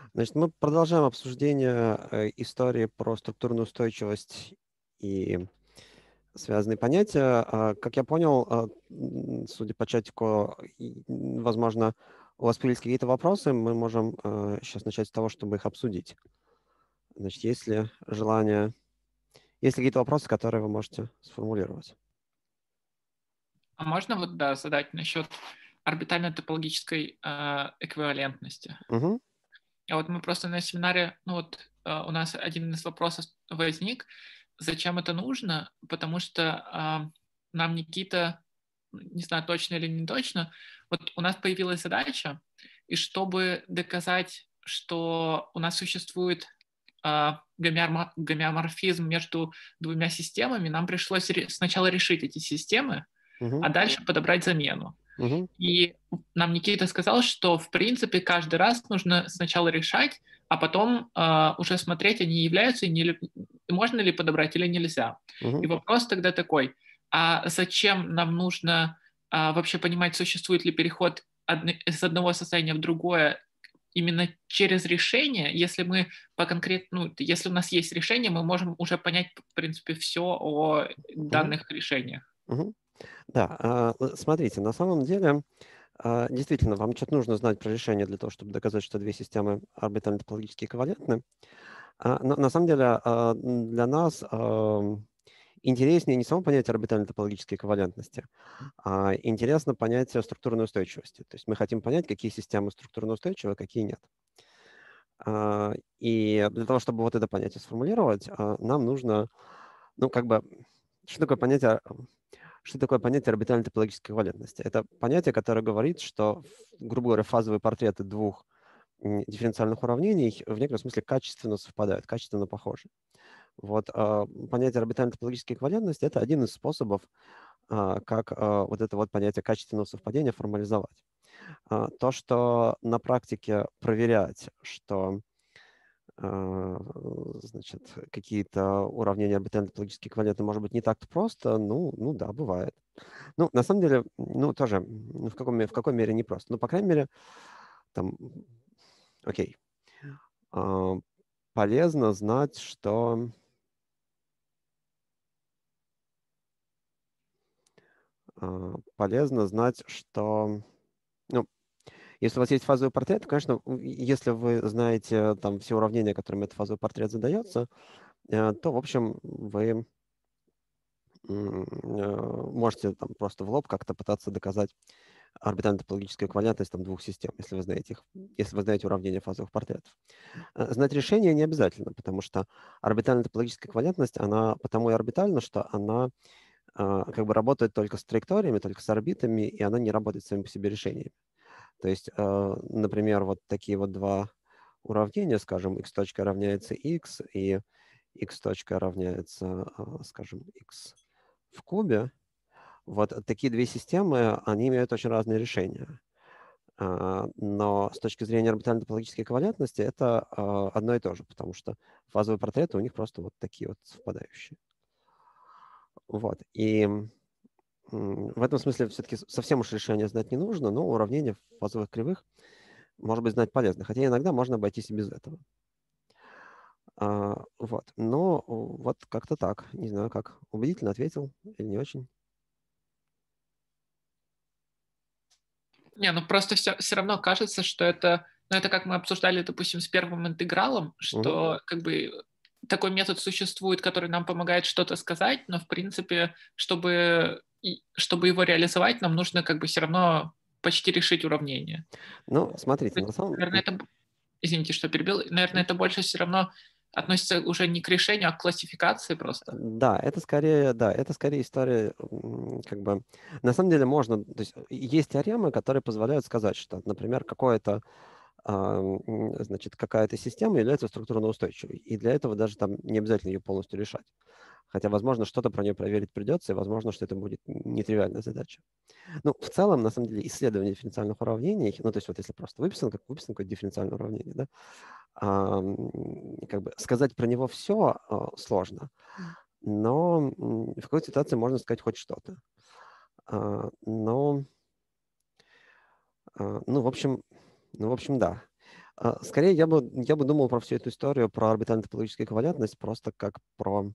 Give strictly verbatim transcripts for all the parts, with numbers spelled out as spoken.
Значит, мы продолжаем обсуждение э, истории про структурную устойчивость и связанные понятия. А, Как я понял, а, м, судя по чатику, и, м, возможно, у вас появились какие-то вопросы. Мы можем сейчас начать с того, чтобы их обсудить. Значит, есть ли желание, есть ли какие-то вопросы, которые вы можете сформулировать? А можно вот, да, задать насчет орбитально-топологической э, эквивалентности? Угу, А вот мы просто на семинаре, ну вот э, у нас один из вопросов возник, зачем это нужно, потому что э, нам Никита, не знаю, точно или не точно, вот у нас появилась задача, и чтобы доказать, что у нас существует э, гомеомо- гомеоморфизм между двумя системами, нам пришлось ре- сначала решить эти системы, угу, а дальше подобрать замену. угу, И нам Никита сказал, что в принципе каждый раз нужно сначала решать, а потом э, уже смотреть, они являются, и не, можно ли подобрать или нельзя. И угу, вопрос тогда такой, а зачем нам нужно э, вообще понимать, существует ли переход одни, из одного состояния в другое именно через решение, если мы по конкретному, ну, если у нас есть решение, мы можем уже понять, в принципе, все о угу, данных решениях. угу. Да, а, э, смотрите, на самом деле, а, действительно, вам что-то нужно знать про решение для того, чтобы доказать, что две системы орбитально-топологически эквивалентны. А, но на самом деле, а, м, для нас ам, интереснее не само понятие орбитальной топологической эквивалентности, а интересно понятие структурной устойчивости. То есть мы хотим понять, какие системы структурно устойчивы, а какие нет. А, И для того, чтобы вот это понятие сформулировать, а, нам нужно, ну, как бы, что такое понятие, что такое понятие орбитальной топологической эквивалентности? Это понятие, которое говорит, что, грубо говоря, фазовые портреты двух м, дифференциальных уравнений в некотором смысле качественно совпадают, качественно похожи. Вот а, понятие орбитальной топологической эквивалентности — это один из способов, а, как а, вот это вот понятие качественного совпадения формализовать. А, То, что на практике проверять, что а, значит, какие-то уравнения орбитально топологически эквивалентны, может быть, не так-то просто, ну, ну да, бывает. Ну, на самом деле, ну, тоже, ну, в каком, ме- в какой мере непросто. Ну, по крайней мере, там, окей, а, полезно знать, что а, полезно знать, что, ну, если у вас есть фазовый портрет, то, конечно, у- если вы знаете там все уравнения, которыми этот фазовый портрет задается, э, то, в общем, вы м, э, можете там просто в лоб как-то пытаться доказать орбитально-топологическую эквивалентность там двух систем, если вы знаете их, если вы знаете уравнения фазовых портретов. Э, Знать решение не обязательно, потому что орбитально-топологическая эквивалентность, она потому и орбитальна, что она а, как бы работает только с траекториями, только с орбитами, и она не работает своими по себе решениями. То есть, э, например, вот такие вот два уравнения, скажем, x точка равняется x и x точка равняется, а, скажем, x в кубе. Вот такие две системы, они имеют очень разные решения. А, Но с точки зрения орбитальной топологической эквивалентности это а, одно и то же, потому что фазовые портреты у них просто вот такие вот совпадающие. Вот. И м, в этом смысле все-таки совсем уж решение знать не нужно, но уравнения фазовых кривых, может быть, знать полезно. Хотя иногда можно обойтись и без этого. А, вот. Но вот как-то так. Не знаю, как убедительно ответил или не очень. Не, ну просто все, все равно кажется, что это, ну это как мы обсуждали, допустим, с первым интегралом, Мгм. что как бы такой метод существует, который нам помогает что-то сказать, но в принципе, чтобы, и- чтобы его реализовать, нам нужно как бы все равно почти решить уравнение. Ну, смотрите, То на есть, самом... наверное, это, б- извините, что перебил, наверное, это больше все равно относится уже не к решению, а к классификации просто. Да, это скорее, да, это скорее история, м, как бы, на самом деле можно, то есть есть теоремы, которые позволяют сказать, что, например, какое-то, а, м, значит, какая-то система является структурно устойчивой, и для этого даже там не обязательно ее полностью решать. Хотя, возможно, что-то про нее проверить придется, и возможно, что это будет нетривиальная задача. Ну, в целом, на самом деле, исследование дифференциальных уравнений, ну, то есть вот если просто выписан, как выписан какое-то дифференциальное уравнение, да, а, м, как бы сказать про него все сложно, но м, в какой-то ситуации можно сказать хоть что-то. А, но, а, ну, в общем, ну, в общем, да. Скорее, я бы, я бы думал про всю эту историю, про орбитальную топологическую эквивалентность просто как про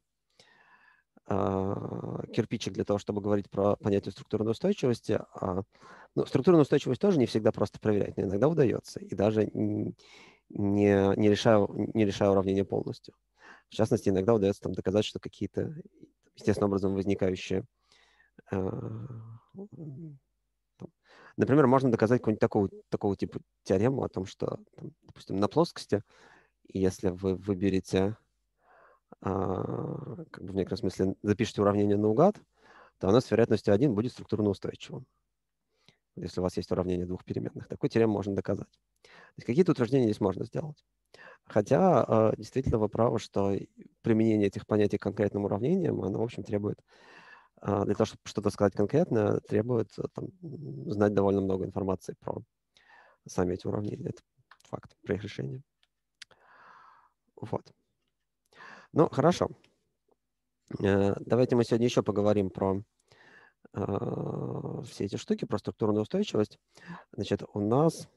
а, кирпичик для того, чтобы говорить про понятие структурной устойчивости. А, ну, структурную устойчивость тоже не всегда просто проверять, но иногда удается, и даже не, не, решая, не решая уравнение полностью. В частности, иногда удается там доказать, что какие-то естественным образом возникающие... А, там, например, можно доказать какую-нибудь такого, такого типа теорему о том, что, там, допустим, на плоскости, если вы выберете, а, как бы в некотором смысле запишите уравнение наугад, то оно с вероятностью один будет структурно устойчивым. Если у вас есть уравнение двух переменных. Такую теорему можно доказать. То есть какие-то утверждения здесь можно сделать. Хотя, а, действительно, вы правы, что применение этих понятий к конкретным уравнениям, оно, в общем, требует, а, для того, чтобы что-то сказать конкретно, требует там, знать довольно много информации про сами эти уравнения. Это факт про их решение. Вот. Ну, хорошо. Давайте мы сегодня еще поговорим про все эти штуки, про структурную устойчивость. Значит, у нас...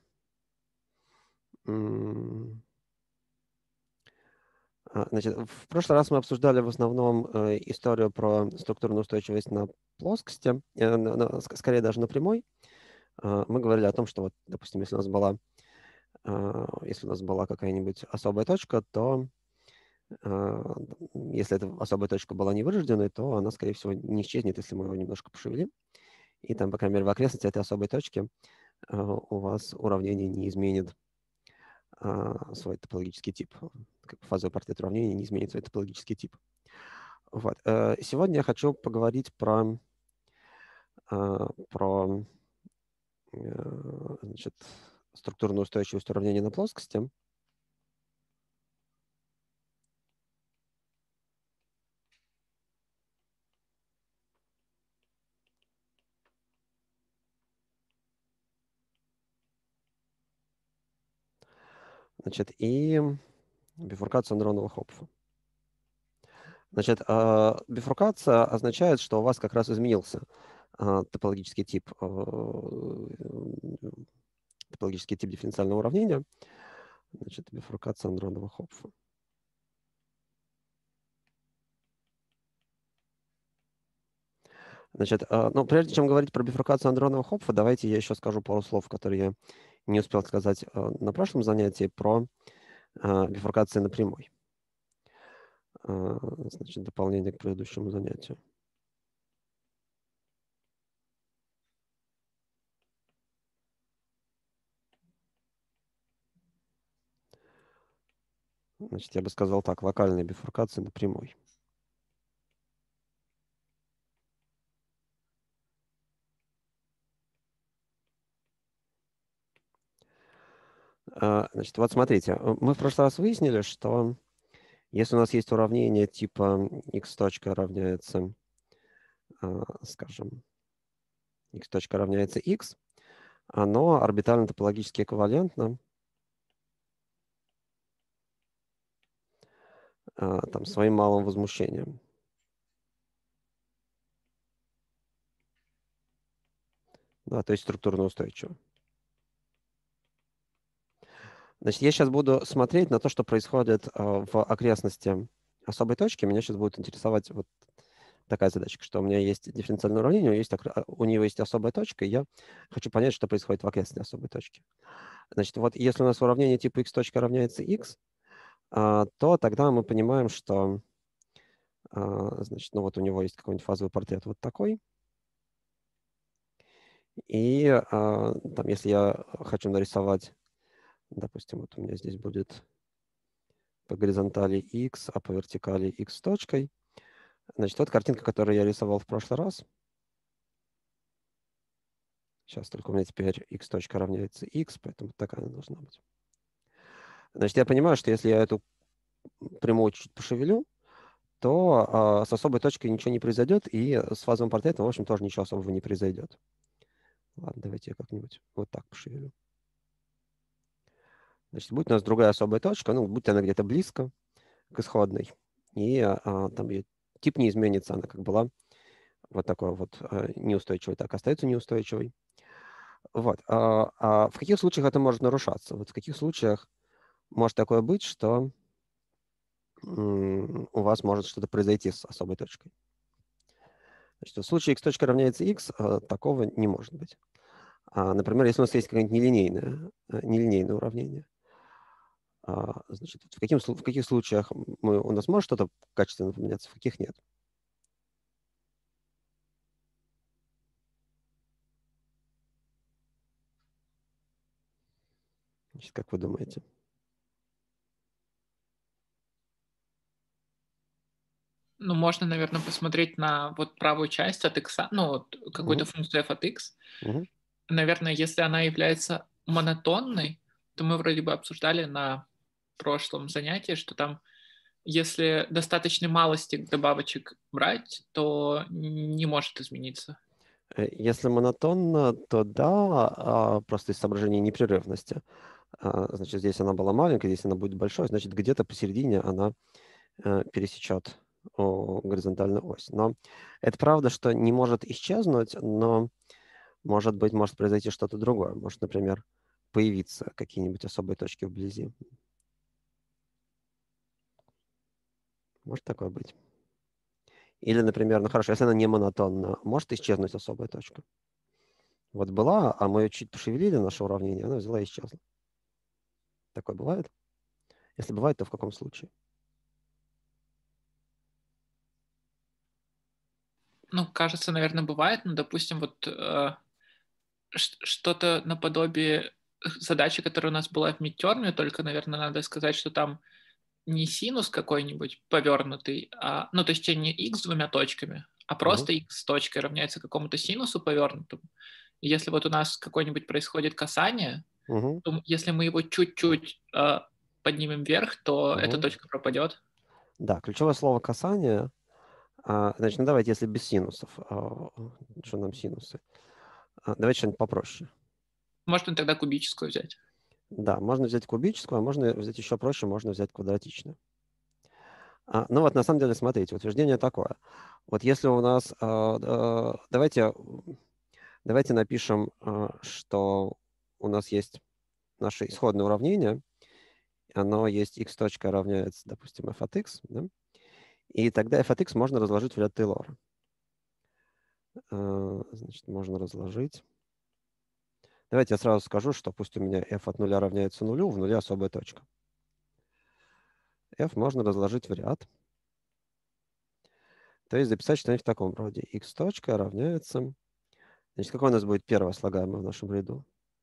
Значит, в прошлый раз мы обсуждали в основном историю про структурную устойчивость на плоскости, скорее даже на прямой. Мы говорили о том, что, вот, допустим, если у нас была, если у нас была какая-нибудь особая точка, то если эта особая точка была невырожденной, то она, скорее всего, не исчезнет, если мы его немножко пошевелим. И там, по крайней мере, в окрестности этой особой точки у вас уравнение не изменит свой топологический тип. Как фазовый портрет уравнения не изменит свой топологический тип. Вот. Сегодня я хочу поговорить про, про значит, структурную устойчивость уравнения на плоскости. Значит, и бифуркацию Андронова-Хопфа. Значит, бифуркация означает, что у вас как раз изменился топологический тип, топологический тип дифференциального уравнения. Значит, бифуркация Андронова-Хопфа. Значит, ну, прежде чем говорить про бифуркацию Андронова-Хопфа, давайте я еще скажу пару слов, которые я не успел сказать на прошлом занятии про бифуркации на прямой. Значит, дополнение к предыдущему занятию. Значит, я бы сказал так, локальная бифуркация на прямой. Значит, вот смотрите, мы в прошлый раз выяснили, что если у нас есть уравнение типа x точка равняется, скажем, x точка равняется x, оно орбитально топологически эквивалентно там, своим малым возмущением. Да, то есть структурно устойчиво. Значит, я сейчас буду смотреть на то, что происходит в окрестности особой точки. Меня сейчас будет интересовать вот такая задачка, что у меня есть дифференциальное уравнение, у, есть, у него есть особая точка, и я хочу понять, что происходит в окрестности особой точки. Значит, вот если у нас уравнение типа x точка равняется x, то тогда мы понимаем, что значит, ну вот у него есть какой-нибудь фазовый портрет вот такой. И там, если я хочу нарисовать, допустим, вот у меня здесь будет по горизонтали x, а по вертикали x точкой. Значит, вот картинка, которую я рисовал в прошлый раз. Сейчас только у меня теперь x точка равняется x, поэтому такая она должна быть. Значит, я понимаю, что если я эту прямую чуть-чуть пошевелю, то а, с особой точкой ничего не произойдет, и с фазовым портретом, в общем, тоже ничего особого не произойдет. Ладно, давайте я как-нибудь вот так пошевелю. Значит, будет у нас другая особая точка, ну, будь она где-то близко к исходной, и а, там ее тип не изменится, она как была вот такой вот а, неустойчивой, так остается неустойчивой. Вот. А, а в каких случаях это может нарушаться? Вот в каких случаях может такое быть, что м, у вас может что-то произойти с особой точкой? Значит, в случае x точка равняется x, а, такого не может быть. А, например, если у нас есть какое-нибудь нелинейное, э, нелинейное уравнение, а, значит, в, каким, слу- в каких случаях мы, у нас может что-то качественно поменяться, в каких нет? Значит, как вы думаете? Ну, можно, наверное, посмотреть на вот правую часть от x, ну, вот какую-то Мгм, функцию f от x. мгм, Наверное, если она является монотонной, то мы вроде бы обсуждали на прошлом занятии, что там, если достаточной малости добавочек брать, то не может измениться. Э, Если монотонно, то да, а, просто из соображений непрерывности. А, Значит, здесь она была маленькая, здесь она будет большой, значит, где-то посередине она э, пересечет о, горизонтальную ось. Но это правда, что не может исчезнуть, но, может быть, может произойти что-то другое. Может, например, появиться какие-нибудь особые точки вблизи. Может такое быть. Или, например, ну хорошо, если она не монотонна, может исчезнуть особая точка. Вот была, а мы ее чуть пошевелили, наше уравнение, она взяла и исчезла. Такое бывает? Если бывает, то в каком случае? Ну, кажется, наверное, бывает, но, допустим, вот э, ш- что-то наподобие задачи, которая у нас была в мидтерме, только, наверное, надо сказать, что там не синус какой-нибудь повернутый, а, ну, то есть не x с двумя точками, а Мгм, просто x с точкой равняется какому-то синусу повернутому. И если вот у нас какое-нибудь происходит касание, мгм, то если мы его чуть-чуть э, поднимем вверх, то эта мгм. точка пропадет. Да, ключевое слово касание. А, значит, ну давайте, если без синусов. А, что нам синусы? А, давайте что-нибудь попроще. Можно тогда кубическую взять. Да, можно взять кубическую, а можно взять еще проще, можно взять квадратичную. А, ну вот, на самом деле, смотрите, утверждение такое. Вот если у нас... а, а, давайте, давайте напишем, а, что у нас есть наше исходное уравнение. Оно есть x точка равняется, допустим, f от x. Да? И тогда f от x можно разложить в ряд Тейлора. А, значит, можно разложить. Давайте я сразу скажу, что пусть у меня f от нуля равняется нулю, в нуле особая точка. F можно разложить в ряд. То есть записать что-нибудь в таком роде. X точка равняется... Значит, какое у нас будет первое слагаемое в нашем ряду?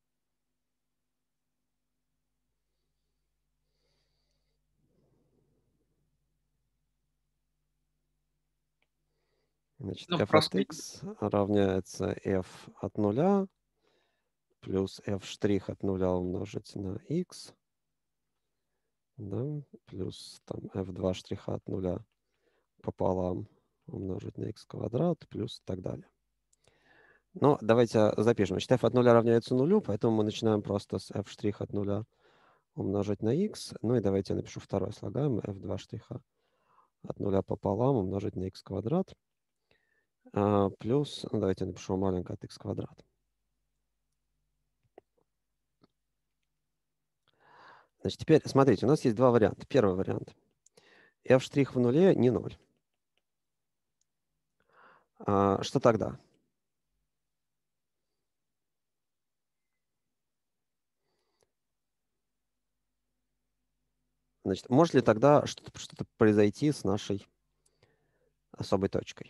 Значит, Ну, f от просто x равняется f от нуля плюс f' от нуля умножить на x, да, плюс там f2 штриха от нуля пополам умножить на x квадрат, плюс и так далее. Но давайте запишем. Значит, f от нуля равняется нулю, поэтому мы начинаем просто с f' от нуля умножить на x. Ну и давайте я напишу второе слагаемое, f2 штриха от нуля пополам умножить на x квадрат, а, плюс, ну давайте я напишу маленькое от x квадрат. Значит, теперь смотрите, у нас есть два варианта. Первый вариант. f' в нуле не ноль. А, что тогда? Значит, может ли тогда что-то что произойти с нашей особой точкой?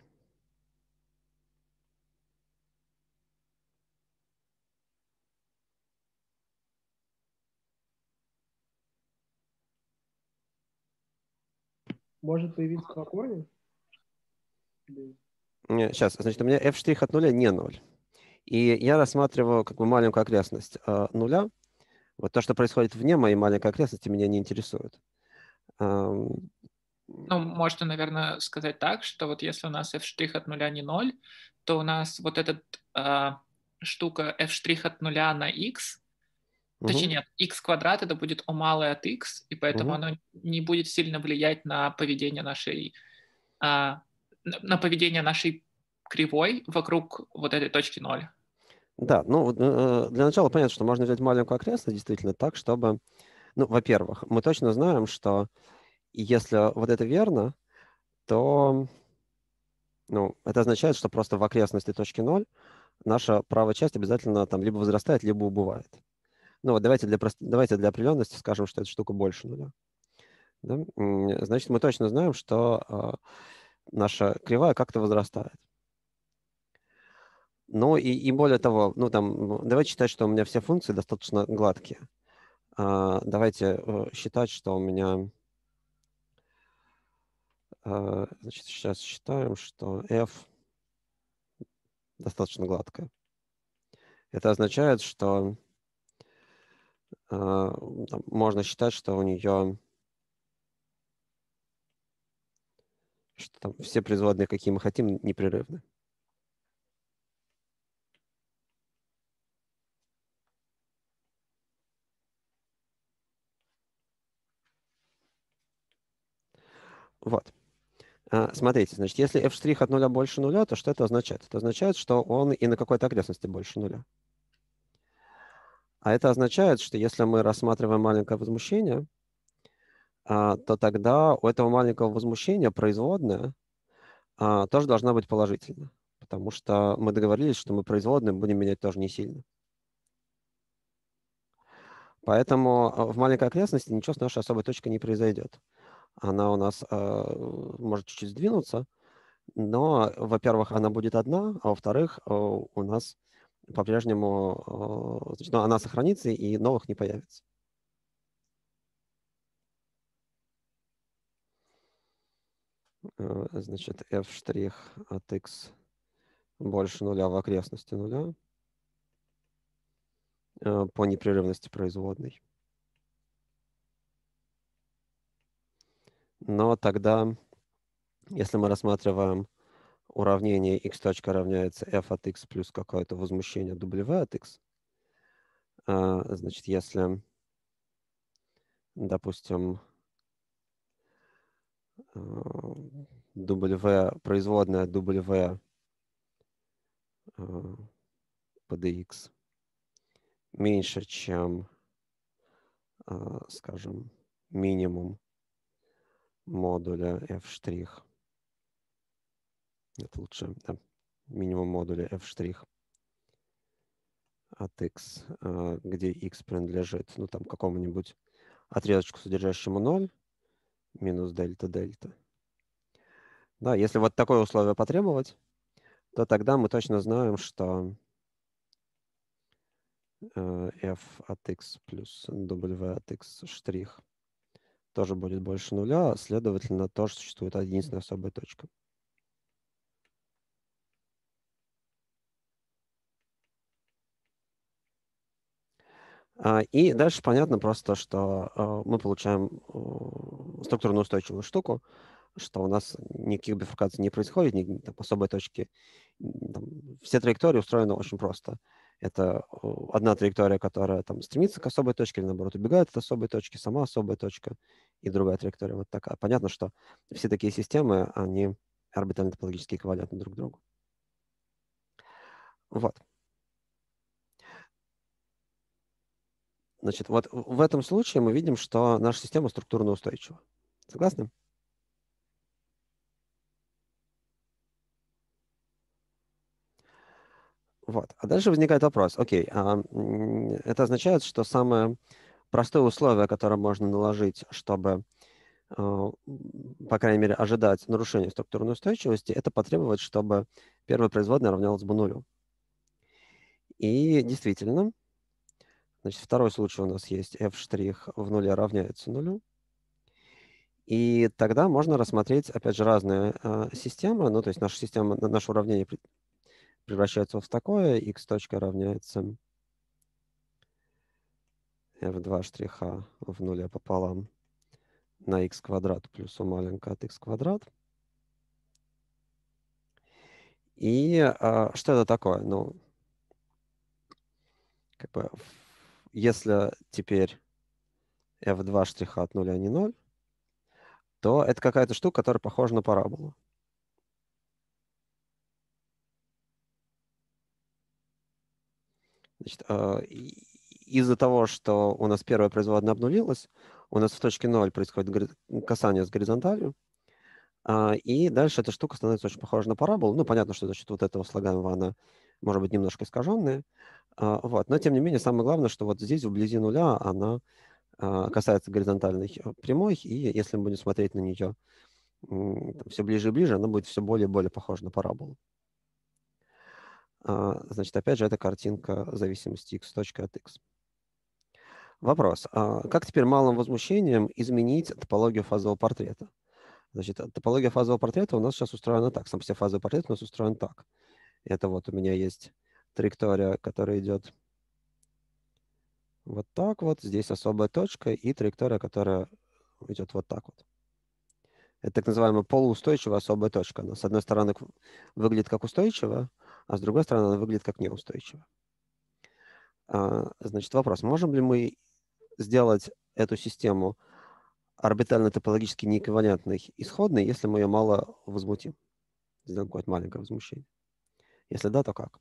Может появиться два корня? Или- Сейчас, значит, у меня f' от нуля не ноль. И я рассматриваю как бы маленькую окрестность а, нуля. Вот то, что происходит вне моей маленькой окрестности, меня не интересует. Ам, ну, можно, наверное, сказать так, что вот если у нас f' от нуля не ноль, то у нас вот эта а, штука f' от нуля на x, точнее мгм, нет, x квадрат это будет o малое от x, и поэтому мгм. оно не будет сильно влиять на поведение нашей, а, на на поведение нашей кривой вокруг вот этой точки ноль. Да, ну вот, э, для начала понятно, что можно взять маленькую окрестность действительно так, чтобы, ну, во-первых, мы точно знаем, что если вот это верно, то, ну, это означает, что просто в окрестности точки ноль наша правая часть обязательно там либо возрастает, либо убывает. Ну вот давайте для, прост... давайте для определенности скажем, что эта штука больше нуля. Да? М, Значит, мы точно знаем, что э, наша кривая как-то возрастает. Ну и, и более того, ну там, давайте считать, что у меня все функции достаточно гладкие. А, давайте э, считать, что у меня, э, значит, сейчас считаем, что f достаточно гладкая. Это означает, что э, там, можно считать, что у нее, что там все производные, какие мы хотим, непрерывны. Вот. А, Смотрите, значит, если f' от нуля больше нуля, то что это означает? Это означает, что он и на какой-то окрестности больше нуля. А это означает, что если мы рассматриваем маленькое возмущение, а, то тогда у этого маленького возмущения производная а, тоже должна быть положительна, потому что мы договорились, что мы производные будем менять тоже не сильно. Поэтому а, в маленькой окрестности ничего с нашей особой точкой не произойдет. Она у нас а, может чуть-чуть сдвинуться, но, во-первых, она будет одна, а во-вторых, а, у нас по-прежнему, а, значит, ну, она сохранится и новых не появится. А, Значит, f' от x больше нуля в окрестности нуля а, по непрерывности производной. Но тогда, если мы рассматриваем уравнение x точка равняется f от x плюс какое-то возмущение w от x, а, значит, если, допустим, а, w, производная w а, по dx меньше, чем, а, скажем, минимум модуля f', это лучше, да, минимум модуля f' от x, а, где x принадлежит, ну, там, какому-нибудь отрезочку, содержащему ноль, минус дельта дельта. Да, если вот такое условие потребовать, то тогда мы точно знаем, что э, f от x плюс w от x штрих тоже будет больше нуля, а следовательно, тоже существует единственная особая точка. А, И дальше понятно просто, что э, мы получаем э, структурно устойчивую штуку, что у нас никаких бифуркаций не происходит, ни там, особой точки. м, там, все траектории устроены очень просто. Это э, одна траектория, которая там стремится к особой точке, или наоборот убегает от особой точки, сама особая точка, и другая траектория вот такая. Понятно, что все такие системы, они орбитально-топологически эквивалентны друг другу. Вот. Значит, вот в этом случае мы видим, что наша система структурно устойчива. Согласны? Вот. А дальше возникает вопрос. Окей, а, м, это означает, что самое простое условие, которое можно наложить, чтобы, а, м, по крайней мере, ожидать нарушения структурной устойчивости, это потребовать, чтобы первая производная равнялась бы нулю. И действительно, значит, второй случай у нас есть f' в нуле равняется нулю. И тогда можно рассмотреть, опять же, разные а, системы. Ну, то есть наша система, на- наше уравнение пре- превращается в такое. X точка равняется f2' штриха в нуле пополам на x квадрат плюс у маленькая от x квадрат. И а, что это такое? Ну, как бы, ф- если теперь f2 штриха от нуля не ноль, то это какая-то штука, которая похожа на параболу. Значит, из-за того, что у нас первая производная обнулилась, у нас в точке ноль происходит касание с горизонталью, и дальше эта штука становится очень похожа на параболу. Ну, понятно, что за счет вот этого слагаемого она может быть немножко искаженная. Вот. Но, тем не менее, самое главное, что вот здесь, вблизи нуля, она касается горизонтальной прямой, и если мы будем смотреть на нее все ближе и ближе, она будет все более и более похожа на параболу. Значит, опять же, это картинка зависимости x точка от x. Вопрос. Как теперь малым возмущением изменить топологию фазового портрета? Значит, топология фазового портрета у нас сейчас устроена так. Сам по себе фазовый портрет у нас устроен так. Это вот у меня есть траектория, которая идет вот так вот. Здесь особая точка и траектория, которая идет вот так вот. Это так называемая полуустойчивая особая точка. Она, с одной стороны, выглядит как устойчивая, а с другой стороны, она выглядит как неустойчивая. Значит, вопрос. Можем ли мы сделать эту систему орбитально-топологически неэквивалентной исходной, если мы ее мало возмутим? Сделаем какое-то маленькое возмущение. Если да, то как?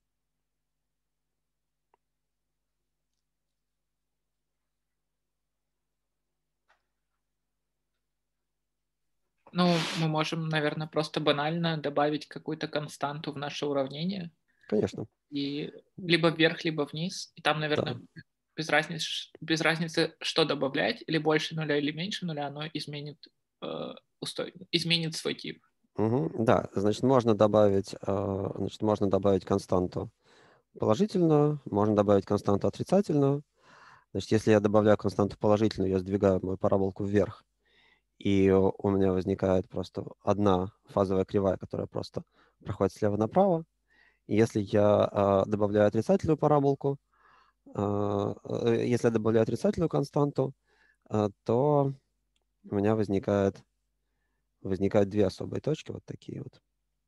Ну, мы можем, наверное, просто банально добавить какую-то константу в наше уравнение. Конечно. И либо вверх, либо вниз. И там, наверное, Да. без разницы, без разницы, что добавлять, или больше нуля, или меньше нуля, оно изменит, э, устой, изменит свой тип. Угу. Да, значит, можно добавить, э, значит, можно добавить константу положительную, можно добавить константу отрицательную. Значит, если я добавляю константу положительную, я сдвигаю мою параболку вверх, и у меня возникает просто одна фазовая кривая, которая просто проходит слева направо. И если я э, добавляю отрицательную параболку, э, э, если я добавляю отрицательную константу, э, то у меня возникает, возникают две особые точки, вот такие вот.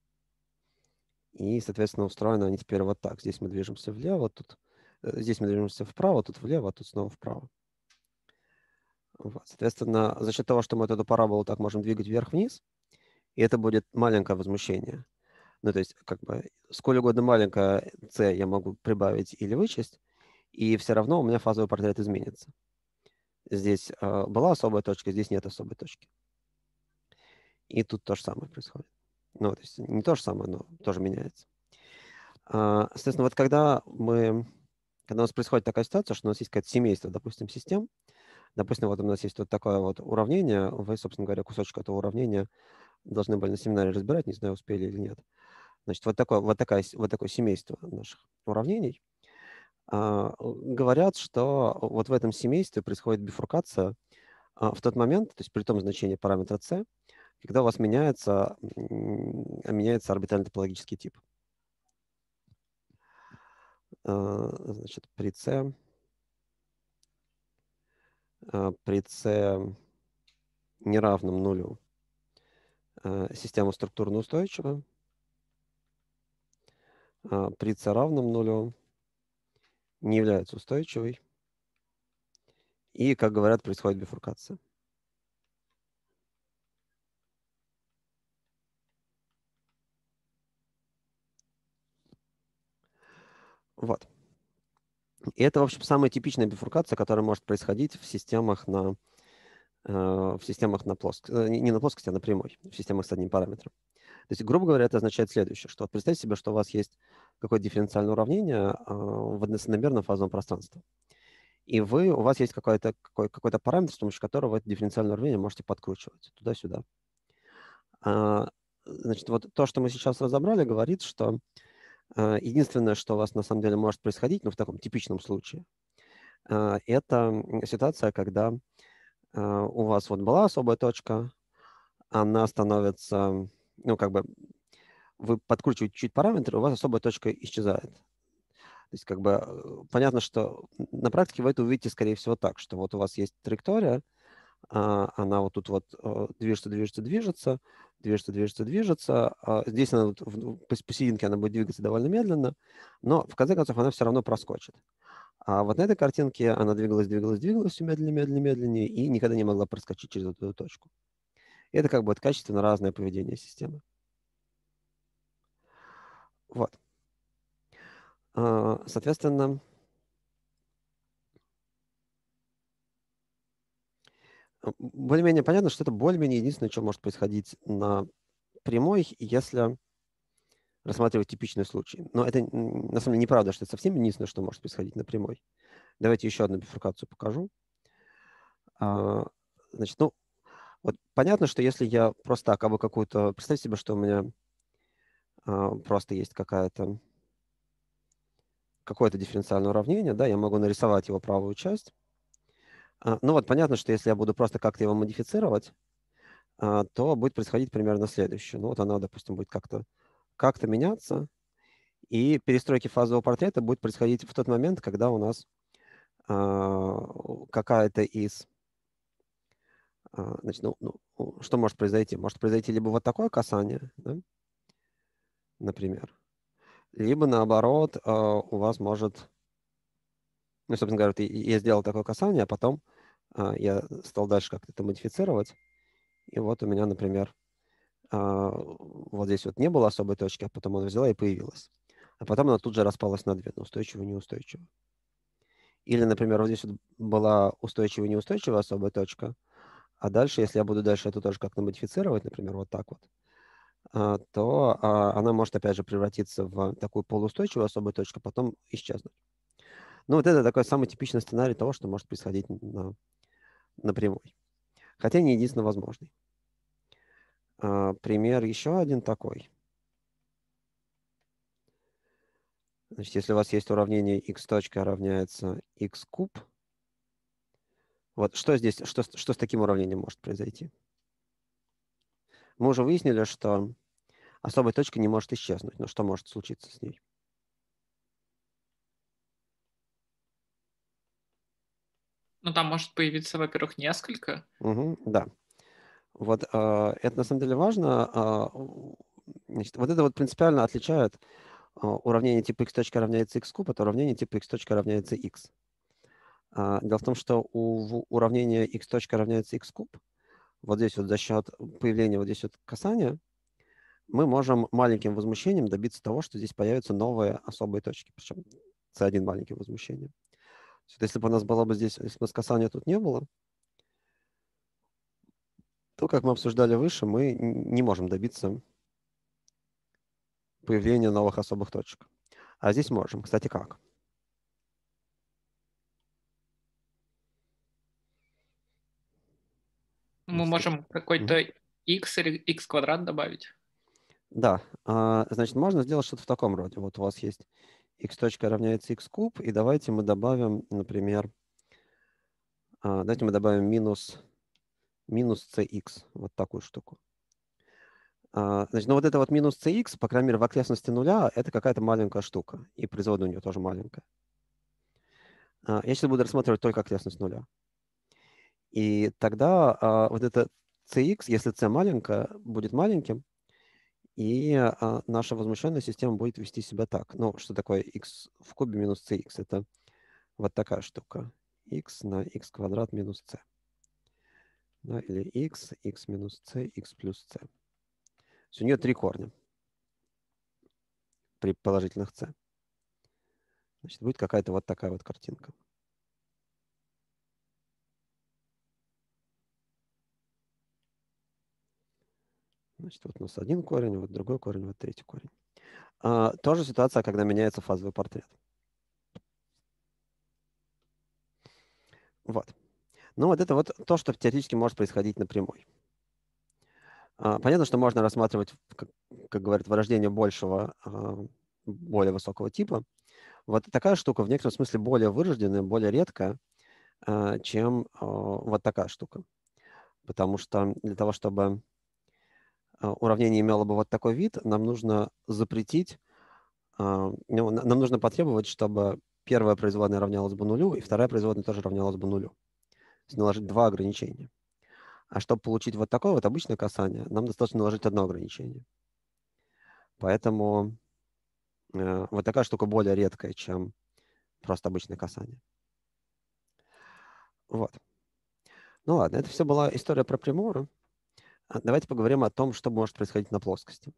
И, соответственно, устроены они теперь вот так. Здесь мы движемся влево, тут, э, здесь мы движемся вправо, тут влево, а тут снова вправо. Вот. Соответственно, за счет того, что мы вот эту параболу так можем двигать вверх-вниз, и это будет маленькое возмущение. Ну, то есть, как бы, сколь угодно маленькое c я могу прибавить или вычесть, и все равно у меня фазовый портрет изменится. Здесь э, была особая точка, здесь нет особой точки. И тут то же самое происходит. Ну, то есть не то же самое, но тоже меняется. А, соответственно, вот когда мы, когда у нас происходит такая ситуация, что у нас есть какое-то семейство, допустим, систем, допустим, вот у нас есть вот такое вот уравнение, вы, собственно говоря, кусочек этого уравнения должны были на семинаре разбирать, не знаю, успели или нет. Значит, вот такое, вот такая, вот такое семейство наших уравнений. А, говорят, что вот в этом семействе происходит бифуркация а, в тот момент, то есть при том значении параметра c, когда у вас меняется, меняется орбитально-топологический тип. А, значит, при c, а, при c неравном нулю а, система структурно устойчива, а при c равном нулю не является устойчивой. И, как говорят, происходит бифуркация. Вот. И это, в общем, самая типичная бифуркация, которая может происходить в системах на, э, в системах на плоскости, не на плоскости, а на прямой, в системах с одним параметром. То есть, грубо говоря, это означает следующее, что представьте себе, что у вас есть какое-то дифференциальное уравнение э, в односономерном фазовом пространстве. И вы, у вас есть какой-то какой, какой-то параметр, с помощью которого это дифференциальное уравнение можете подкручивать туда-сюда. А, значит, вот то, что мы сейчас разобрали, говорит, что а, единственное, что у вас на самом деле может происходить, ну, в таком типичном случае, а, это ситуация, когда а, у вас вот была особая точка, она становится, ну, как бы, вы подкручиваете чуть параметр, у вас особая точка исчезает. То есть, как бы, э, понятно, что на практике вы это увидите, скорее всего, так, что вот у вас есть траектория, а, она вот тут вот э, движется, движется, движется, движется, движется, движется. А здесь она вот в- в- посерединке она будет двигаться довольно медленно, но в конце концов она все равно проскочит. А вот на этой картинке она двигалась, двигалась, двигалась все медленнее, медленнее, медленнее и никогда не могла проскочить через эту точку. И это как бы вот качественно разное поведение системы. Вот. А, Соответственно, более-менее понятно, что это более-менее единственное, что может происходить на прямой, если рассматривать типичный случай. Но это на самом деле неправда, что это совсем единственное, что может происходить на прямой. Давайте еще одну бифуркацию покажу. А, значит, ну, вот понятно, что если я просто так, абы какую-то... Представьте себе, что у меня а, просто есть какая-то какое-то дифференциальное уравнение, да, я могу нарисовать его правую часть. А, ну вот понятно, что если я буду просто как-то его модифицировать, а, то будет происходить примерно следующее. Ну вот она, допустим, будет как-то как-то меняться, и перестройки фазового портрета будет происходить в тот момент, когда у нас а, какая-то из... а, значит, ну, ну, что может произойти? Может произойти либо вот такое касание, да, например, либо наоборот а, у вас может... Ну, собственно говоря, вот я я сделал такое касание, а потом а, я стал дальше как-то это модифицировать. И вот у меня, например, а, вот здесь вот не было особой точки, а потом она взяла и появилась. А потом она тут же распалась на две, на устойчивую и неустойчивую. Или, например, вот здесь вот была устойчивая и неустойчивая особая точка, а дальше, если я буду дальше эту тоже как-то модифицировать, например, вот так вот, а, то а, она может опять же превратиться в такую полуустойчивую особую точку, а потом исчезнуть. Ну, вот это такой самый типичный сценарий того, что может происходить на, на прямой. Хотя не единственно возможный. А, пример еще один такой. Значит, если у вас есть уравнение x точка равняется x куб, вот что здесь, что, что с таким уравнением может произойти? Мы уже выяснили, что особая точка не может исчезнуть, но что может случиться с ней? Ну, там может появиться, во-первых, несколько. Угу, да. Вот э, это на самом деле важно. Э, значит, вот это вот принципиально отличает э, уравнение типа x точка равняется x куб от уравнения типа x точка равняется x. А, дело в том, что у уравнения x точка равняется x куб, вот здесь вот за счет появления вот здесь вот касания, мы можем маленьким возмущением добиться того, что здесь появятся новые особые точки, причем c один маленьким возмущением. Если бы у нас было бы здесь, если бы касания тут не было, то, как мы обсуждали выше, мы не можем добиться появления новых особых точек. А здесь можем. Кстати, как? Мы можем какой-то x или x квадрат добавить. Да. А, значит, можно сделать что-то в таком роде. Вот у вас есть x точка равняется x куб, и давайте мы добавим, например, а, давайте мы добавим минус, минус cx, вот такую штуку. А, значит, ну вот это вот минус cx, по крайней мере, в окрестности нуля, это какая-то маленькая штука, и производная у нее тоже маленькая. А, я сейчас буду рассматривать только окрестность нуля. И тогда а, вот это cx, если c маленькая, будет маленьким, и а, наша возмущенная система будет вести себя так. Ну, что такое x в кубе минус cx? Это вот такая штука. X на x квадрат минус c. Да, или x, x минус c, x плюс c. То есть у нее три корня при положительных c. Значит, будет какая-то вот такая вот картинка. Значит, вот у нас один корень, вот другой корень, вот третий корень. А, тоже ситуация, когда меняется фазовый портрет. Вот. Ну, вот это вот то, что теоретически может происходить на прямой. А, понятно, что можно рассматривать, как, как говорят, вырождение большего, а, более высокого типа. Вот такая штука в некотором смысле более вырожденная, более редкая, а, чем а, вот такая штука. Потому что для того, чтобы а, уравнение имело бы вот такой вид, нам нужно запретить, а, ну, нам нужно потребовать, чтобы первая производная равнялась бы нулю, и вторая производная тоже равнялась бы нулю. То есть наложить два ограничения. А чтобы получить вот такое вот обычное касание, нам достаточно наложить одно ограничение. Поэтому э, вот такая штука более редкая, чем просто обычное касание. Вот. Ну ладно, это все была история про прямую. А давайте поговорим о том, что может происходить на плоскости.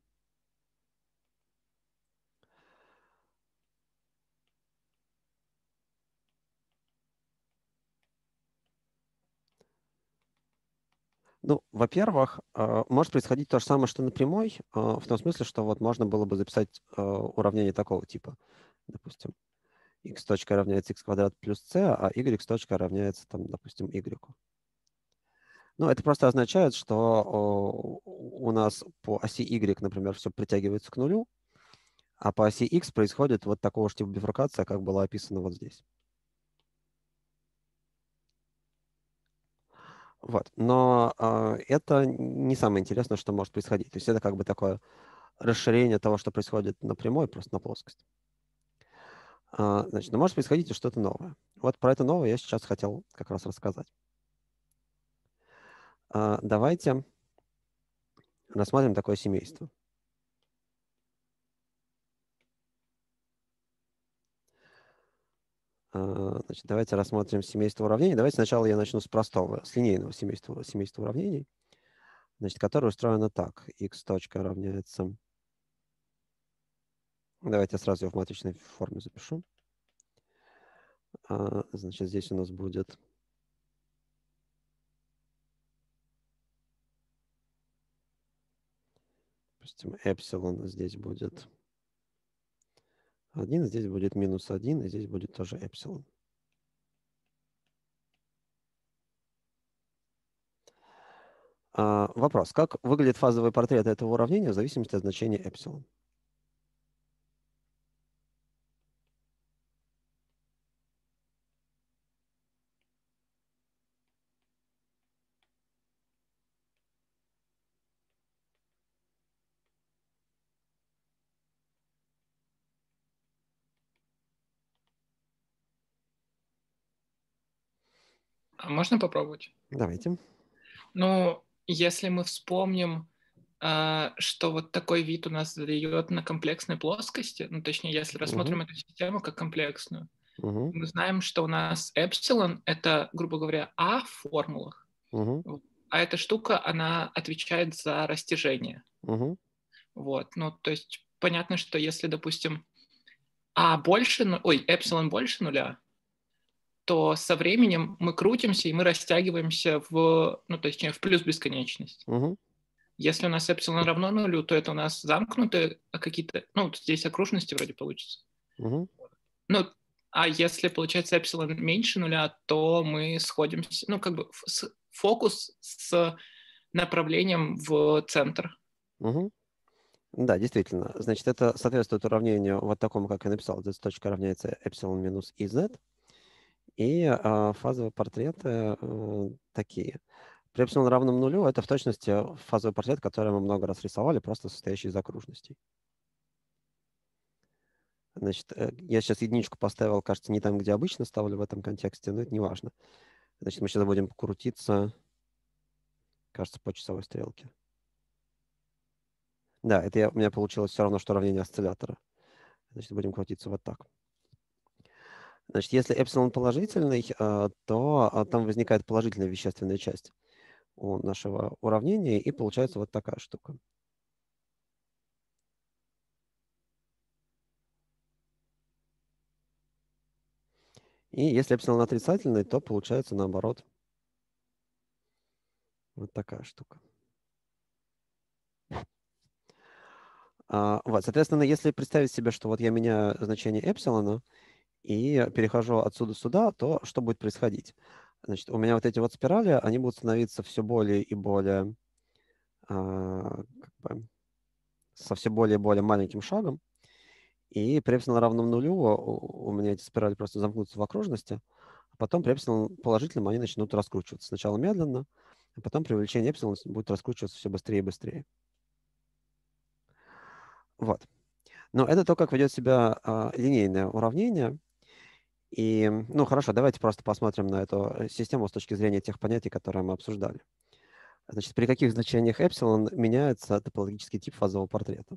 Ну, во-первых, а, может происходить то же самое, что на прямой, а, в том смысле, что вот можно было бы записать а, уравнение такого типа. Допустим, x точка равняется x квадрат плюс c, а y точка равняется, там, допустим, y. Ну, это просто означает, что о, у нас по оси y, например, все притягивается к нулю, а по оси x происходит вот такого же типа бифуркация, как была описана вот здесь. Вот. Но а, это не самое интересное, что может происходить. То есть это как бы такое расширение того, что происходит на прямой, просто на плоскость. А, значит, но может происходить и что-то новое. Вот про это новое я сейчас хотел как раз рассказать. А, давайте рассмотрим такое семейство. А, значит, давайте рассмотрим семейство уравнений. Давайте сначала я начну с простого, с линейного семейства, семейства уравнений, значит, которое устроено так. X точка равняется... Давайте я сразу ее в матричной форме запишу. А, значит, здесь у нас будет... Допустим, эпсилон здесь будет один, здесь будет минус один, и здесь будет тоже эпсилон. А, вопрос. Как выглядит фазовый портрет этого уравнения в зависимости от значения эпсилон? А можно попробовать? Давайте. Ну, если мы вспомним, а, что вот такой вид у нас дает на комплексной плоскости, ну, точнее, если рассмотрим Угу. эту систему как комплексную, Угу. мы знаем, что у нас эпсилон — это, грубо говоря, А в формулах, Угу. а эта штука, она отвечает за растяжение. Угу. Вот, ну, то есть понятно, что если, допустим, А больше, ну, ой, эпсилон больше нуля, то со временем мы крутимся и мы растягиваемся в, ну, точнее, в плюс бесконечность. Угу. Если у нас эпсилон равно нулю, то это у нас замкнутые какие-то, ну, вот здесь окружности вроде получится. Угу. Ну, а если, получается, эпсилон меньше нуля, то мы сходимся, ну, как бы с, фокус с направлением в центр. Угу. Да, действительно. Значит, это соответствует уравнению вот такому, как я написал. Z точка равняется эпсилон минус iz. И а, фазовые портреты а, такие. При эпсилон равном нулю это в точности фазовый портрет, который мы много раз рисовали, просто состоящий из окружностей. Значит, я сейчас единичку поставил, кажется, не там, где обычно ставлю в этом контексте, но это не важно. Значит, мы сейчас будем крутиться, кажется, по часовой стрелке. Да, это я, у меня получилось все равно, что уравнение осциллятора. Значит, будем крутиться вот так. Значит, если эпсилон положительный, то там возникает положительная вещественная часть у нашего уравнения, и получается вот такая штука. И если эпсилон отрицательный, то получается наоборот. Вот такая штука. А, вот, соответственно, если представить себе, что вот я меняю значение эпсилона и перехожу отсюда сюда, то что будет происходить? Значит, у меня вот эти вот спирали, они будут становиться все более и более, а, как бы, со все более и более маленьким шагом. И при эпсилон равном нулю у, у меня эти спирали просто замкнутся в окружности, а потом при эпсилон положительном они начнут раскручиваться. Сначала медленно, а потом при увеличении эпсилон будет раскручиваться все быстрее и быстрее. Вот. Но это то, как ведет себя а, линейное уравнение. И, ну, хорошо, давайте просто посмотрим на эту систему с точки зрения тех понятий, которые мы обсуждали. Значит, при каких значениях эпсилон меняется топологический тип фазового портрета?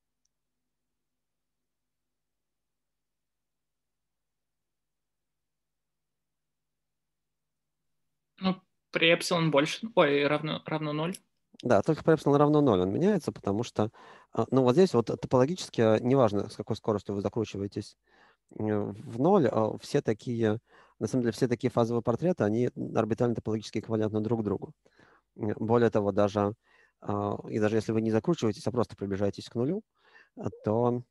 Ну, при эпсилон больше, ой, равно, равно ноль. Да, только при эпсилон равно ноль он меняется, потому что, ну, вот здесь вот топологически, неважно, с какой скоростью вы закручиваетесь в ноль, все такие, на самом деле, все такие фазовые портреты, они орбитально топологически эквивалентны друг другу. Более того, даже, и даже если вы не закручиваетесь, а просто приближаетесь к нулю, то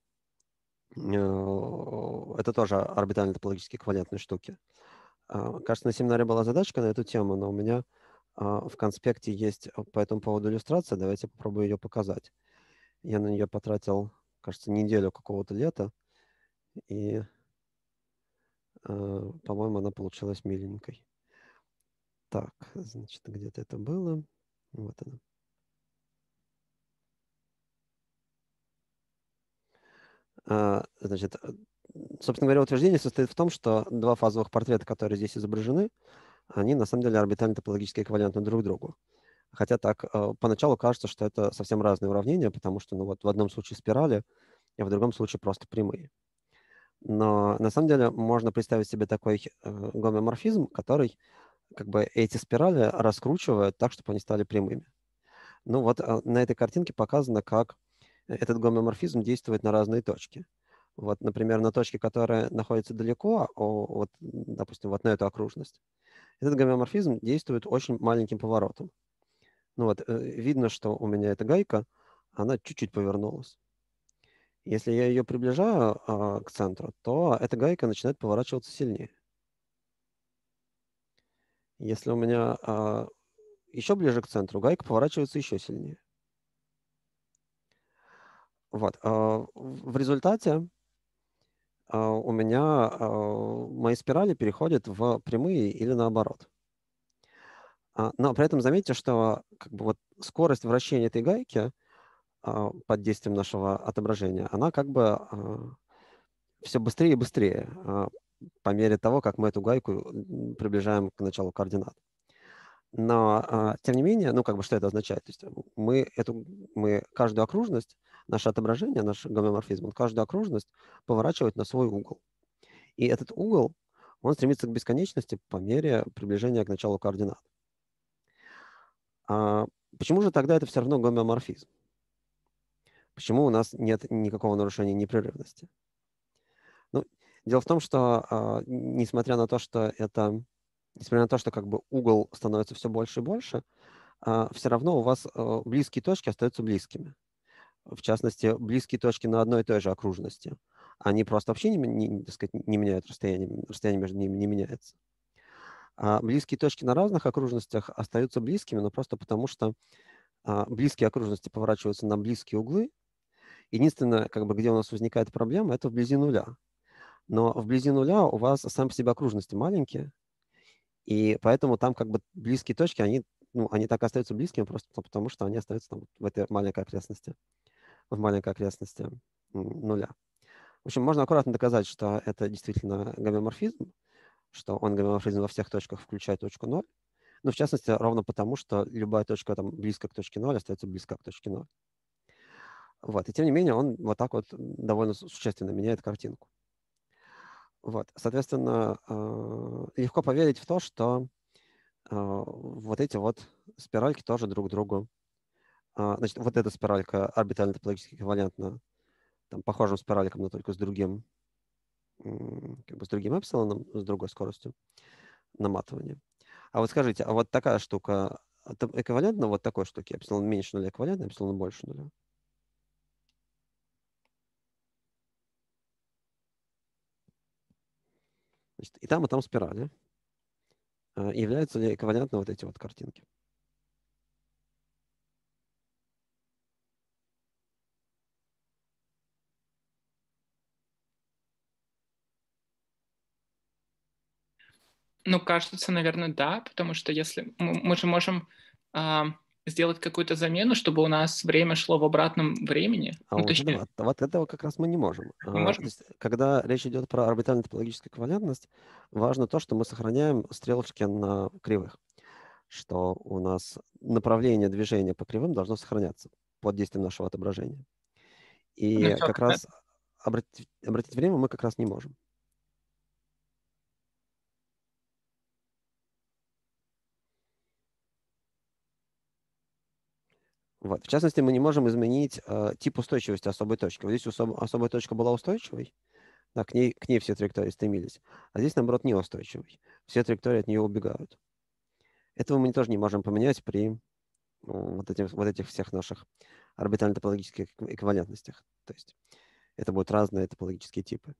это тоже орбитально-топологически эквивалентные штуки. Кажется, на семинаре была задачка на эту тему, но у меня в конспекте есть по этому поводу иллюстрация. Давайте я попробую ее показать. Я на нее потратил, кажется, неделю какого-то лета, и, по-моему, она получилась миленькой. Так, значит, где-то это было. Вот она. Значит, собственно говоря, утверждение состоит в том, что два фазовых портрета, которые здесь изображены, они на самом деле орбитально-топологически эквивалентны друг другу. Хотя так поначалу кажется, что это совсем разные уравнения, потому что ну, вот в одном случае спирали, а в другом случае просто прямые. Но на самом деле можно представить себе такой гомеоморфизм, который как бы эти спирали раскручивает так, чтобы они стали прямыми. Ну вот на этой картинке показано, как этот гомеоморфизм действует на разные точки. Вот, например, на точке, которая находится далеко, вот, допустим, вот на эту окружность, этот гомеоморфизм действует очень маленьким поворотом. Ну вот, видно, что у меня эта гайка, она чуть-чуть повернулась. Если я ее приближаю а, к центру, то эта гайка начинает поворачиваться сильнее. Если у меня а, еще ближе к центру, гайка поворачивается еще сильнее. Вот. А, в результате а, у меня а, мои спирали переходят в прямые или наоборот. А, но при этом заметьте, что как бы вот скорость вращения этой гайки а, под действием нашего отображения, она как бы а, все быстрее и быстрее а, по мере того, как мы эту гайку приближаем к началу координат. Но, а, тем не менее, ну, как бы, что это означает? То есть мы, эту, мы каждую окружность, наше отображение, наш гомеоморфизм, он каждую окружность поворачивает на свой угол. И этот угол, он стремится к бесконечности по мере приближения к началу координат. А почему же тогда это все равно гомеоморфизм? Почему у нас нет никакого нарушения непрерывности? Ну, дело в том, что, а, несмотря на то, что это, несмотря на то, что как бы угол становится все больше и больше, а, все равно у вас а, близкие точки остаются близкими. В частности, близкие точки на одной и той же окружности. Они просто вообще не, не, так сказать, не меняют расстояние, расстояние между ними не меняется. А близкие точки на разных окружностях остаются близкими, но просто потому, что а, близкие окружности поворачиваются на близкие углы. Единственное, как бы, где у нас возникает проблема, это вблизи нуля. Но вблизи нуля у вас сами по себе окружности маленькие, и поэтому там как бы близкие точки, они, ну, они так остаются близкими просто потому, что они остаются там в этой маленькой окрестности, в маленькой окрестности нуля. В общем, можно аккуратно доказать, что это действительно гомеоморфизм, что он гомеоморфизм во всех точках, включая точку ноль. Ну, в частности, ровно потому, что любая точка там близко к точке ноль остается близко к точке ноль. Вот. И тем не менее, он вот так вот довольно существенно меняет картинку. Вот. Соответственно, легко поверить в то, что вот эти вот спиральки тоже друг другу. Значит, вот эта спиралька орбитально-топологически эквивалентна там, похожим спиралькам, но только с другим, как бы с другим эпсилоном, с другой скоростью наматывания. А вот скажите, а вот такая штука эквивалентна вот такой штуке? Эпсилон меньше нуля эквивалентна, эпсилон больше нуля? Значит, и там, и там спирали. Являются ли эквивалентны вот эти вот картинки? Ну, кажется, наверное, да, потому что если мы, мы же можем а, сделать какую-то замену, чтобы у нас время шло в обратном времени. А Ну, вот, точнее, этого, вот этого как раз мы не можем. не А, то можем? есть, когда речь идет про орбитально-топологическую эквивалентность, важно то, что мы сохраняем стрелочки на кривых, что у нас направление движения по кривым должно сохраняться под действием нашего отображения. Ну, И всё, как раз обратить, обратить время мы как раз не можем. Вот. В частности, мы не можем изменить э, тип устойчивости особой точки. Вот здесь особ, особая точка была устойчивой, да, к ней, к ней все траектории стремились, а здесь, наоборот, неустойчивой. Все траектории от нее убегают. Этого мы тоже не можем поменять при вот, этим, вот этих всех наших орбитально-топологических эквивалентностях. То есть это будут разные топологические типы.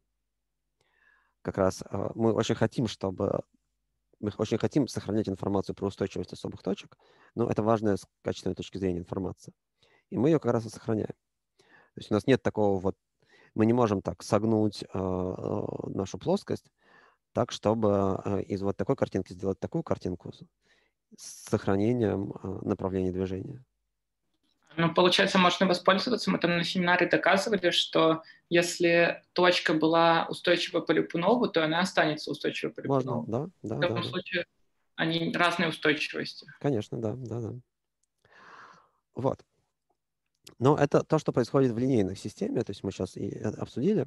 Как раз а, мы очень хотим, чтобы мы очень хотим сохранять информацию про устойчивость особых точек, но это важная с качественной точки зрения информация. И мы ее как раз и сохраняем. То есть у нас нет такого вот, мы не можем так согнуть э, нашу плоскость так, чтобы э, из вот такой картинки сделать такую картинку с сохранением э, направления движения. Ну, получается, можно воспользоваться. Мы там на семинаре доказывали, что если точка была устойчива по Липунову, то она останется устойчивой по Можно, Липунову. да, да, В да. таком да. случае они разные устойчивости. Конечно, да, да, да. Вот. Но это то, что происходит в линейной системе, то есть мы сейчас и обсудили,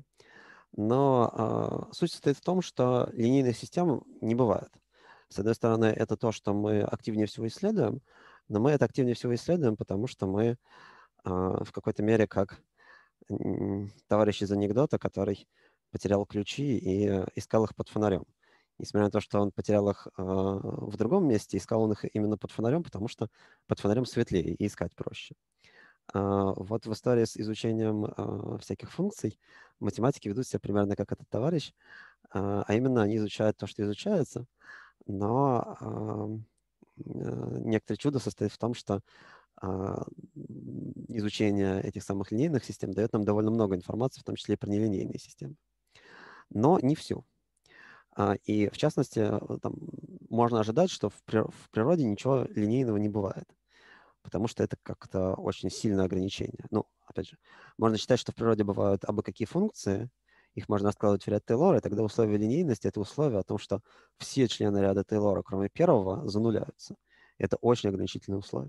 но э, суть состоит в том, что линейных систем не бывает. С одной стороны, это то, что мы активнее всего исследуем, но мы это активнее всего исследуем, потому что мы э, в какой-то мере как м, товарищ из анекдота, который потерял ключи и э, искал их под фонарем. Несмотря на то, что он потерял их э, в другом месте, искал он их именно под фонарем, потому что под фонарем светлее и искать проще. А, вот в истории с изучением а, всяких функций математики ведут себя примерно как этот товарищ, а, а именно они изучают то, что изучается, но а, э, некоторое чудо состоит в том, что а, изучение этих самых линейных систем дает нам довольно много информации, в том числе и про нелинейные системы. Но не всю. А, И в частности, э, там, можно ожидать, что в при- в природе ничего линейного не бывает, потому что это как-то очень сильное ограничение. Ну, опять же, можно считать, что в природе бывают абы какие функции, их можно откладывать в ряд Тейлора, и тогда условие линейности — это условие о том, что все члены ряда Тейлора, кроме первого, зануляются. Это очень ограничительное условие.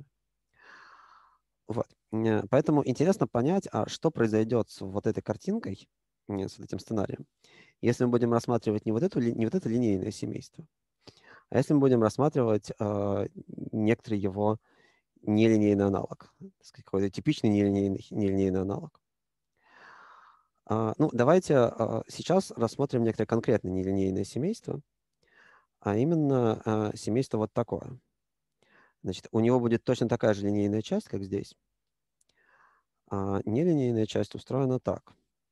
Вот. Э, Поэтому интересно понять, а что произойдет с вот этой картинкой, э, с этим сценарием, если мы будем рассматривать не вот, эту, ли- не вот это линейное семейство, а если мы будем рассматривать э, некоторый его нелинейный аналог, так сказать, какой-то типичный нелинейный, нелинейный аналог. А, ну, давайте а, сейчас рассмотрим некоторое конкретное нелинейное семейство, а именно а, семейство вот такое. Значит, у него будет точно такая же линейная часть, как здесь. А нелинейная часть устроена так.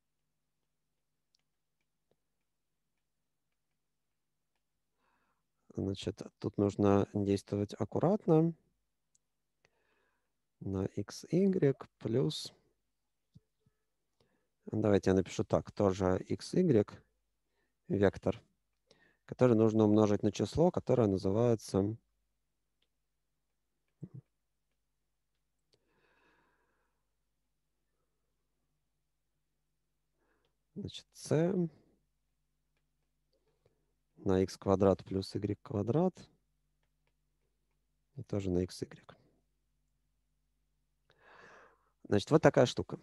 Значит, тут нужно действовать аккуратно. На xy плюс... Давайте я напишу так. Тоже xy вектор, который нужно умножить на число, которое называется... Значит, c на x квадрат плюс y квадрат и тоже на xy. Значит, вот такая штука.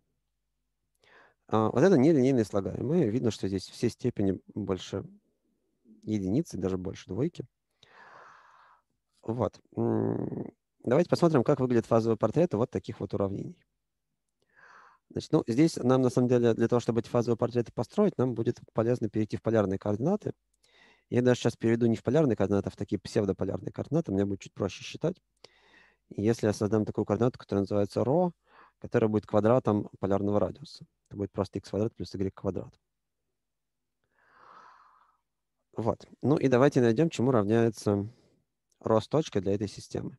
А, вот это нелинейные слагаемые. Видно, что здесь все степени больше единицы, даже больше двойки. Вот. Давайте посмотрим, как выглядят фазовые портреты вот таких вот уравнений. Значит, ну, здесь нам, на самом деле, для того, чтобы эти фазовые портреты построить, нам будет полезно перейти в полярные координаты. Я даже сейчас перейду не в полярные координаты, а в такие псевдополярные координаты. Мне будет чуть проще считать. И если я создам такую координату, которая называется ρ, которая будет квадратом полярного радиуса. Это будет просто x квадрат плюс y квадрат. Вот. Ну и давайте найдем, чему равняется ρ с точкой для этой системы.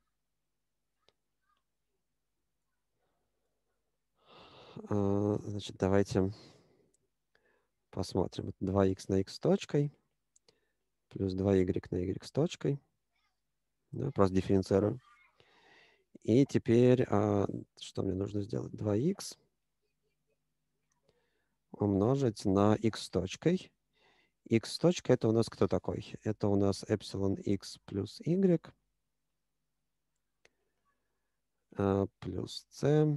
А, Значит, давайте посмотрим. два х на x с точкой плюс два y на y с точкой. Да, просто дифференцирую. И теперь, а, что мне нужно сделать? два х умножить на x с точкой. X с точкой — это у нас кто такой? Это у нас эпсилон x плюс y а, плюс c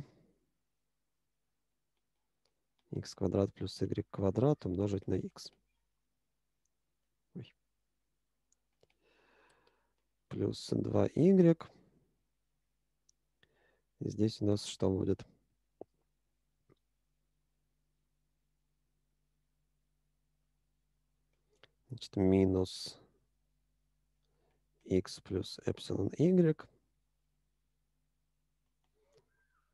x квадрат плюс y квадрат умножить на x. Ой. Плюс два y. Здесь у нас что будет? Значит, минус x плюс эпсилон y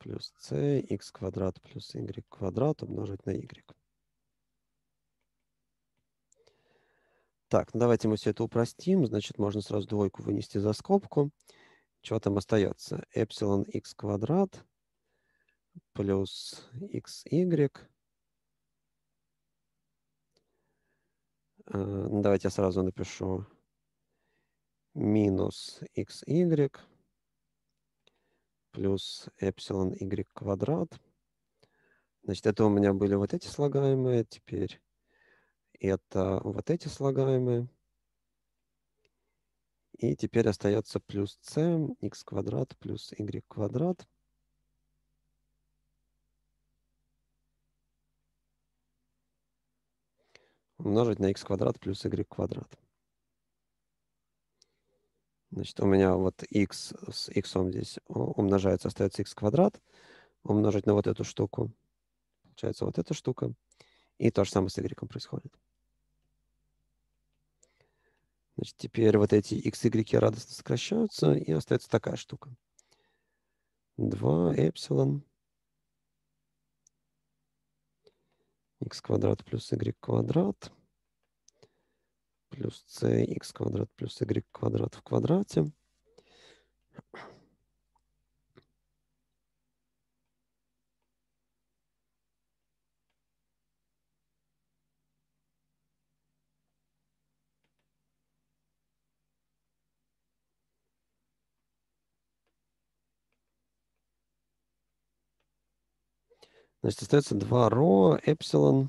плюс c, x квадрат плюс y квадрат умножить на y. Так, ну давайте мы все это упростим. Значит, можно сразу двойку вынести за скобку. Что там остается? Эпсилон x квадрат плюс xy. Ну, давайте я сразу напишу минус xy плюс эпсилон y квадрат. Значит, это у меня были вот эти слагаемые. Теперь это вот эти слагаемые. И теперь остается плюс c, x квадрат плюс y квадрат. Умножить на x квадрат плюс y квадрат. Значит, у меня вот x с x здесь умножается, остается x квадрат. Умножить на вот эту штуку. Получается вот эта штука. И то же самое с y происходит. Значит, теперь вот эти x, y радостно сокращаются, и остается такая штука. два эпсилон x квадрат плюс y квадрат плюс c x квадрат плюс y квадрат в квадрате. Значит, остается два ро эпсилон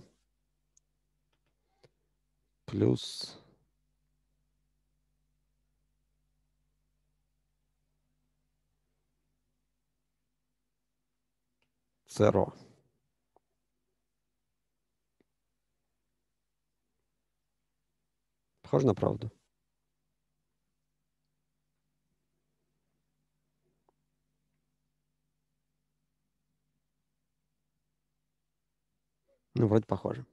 плюс c ро. Похоже на правду. Ну, вроде похоже.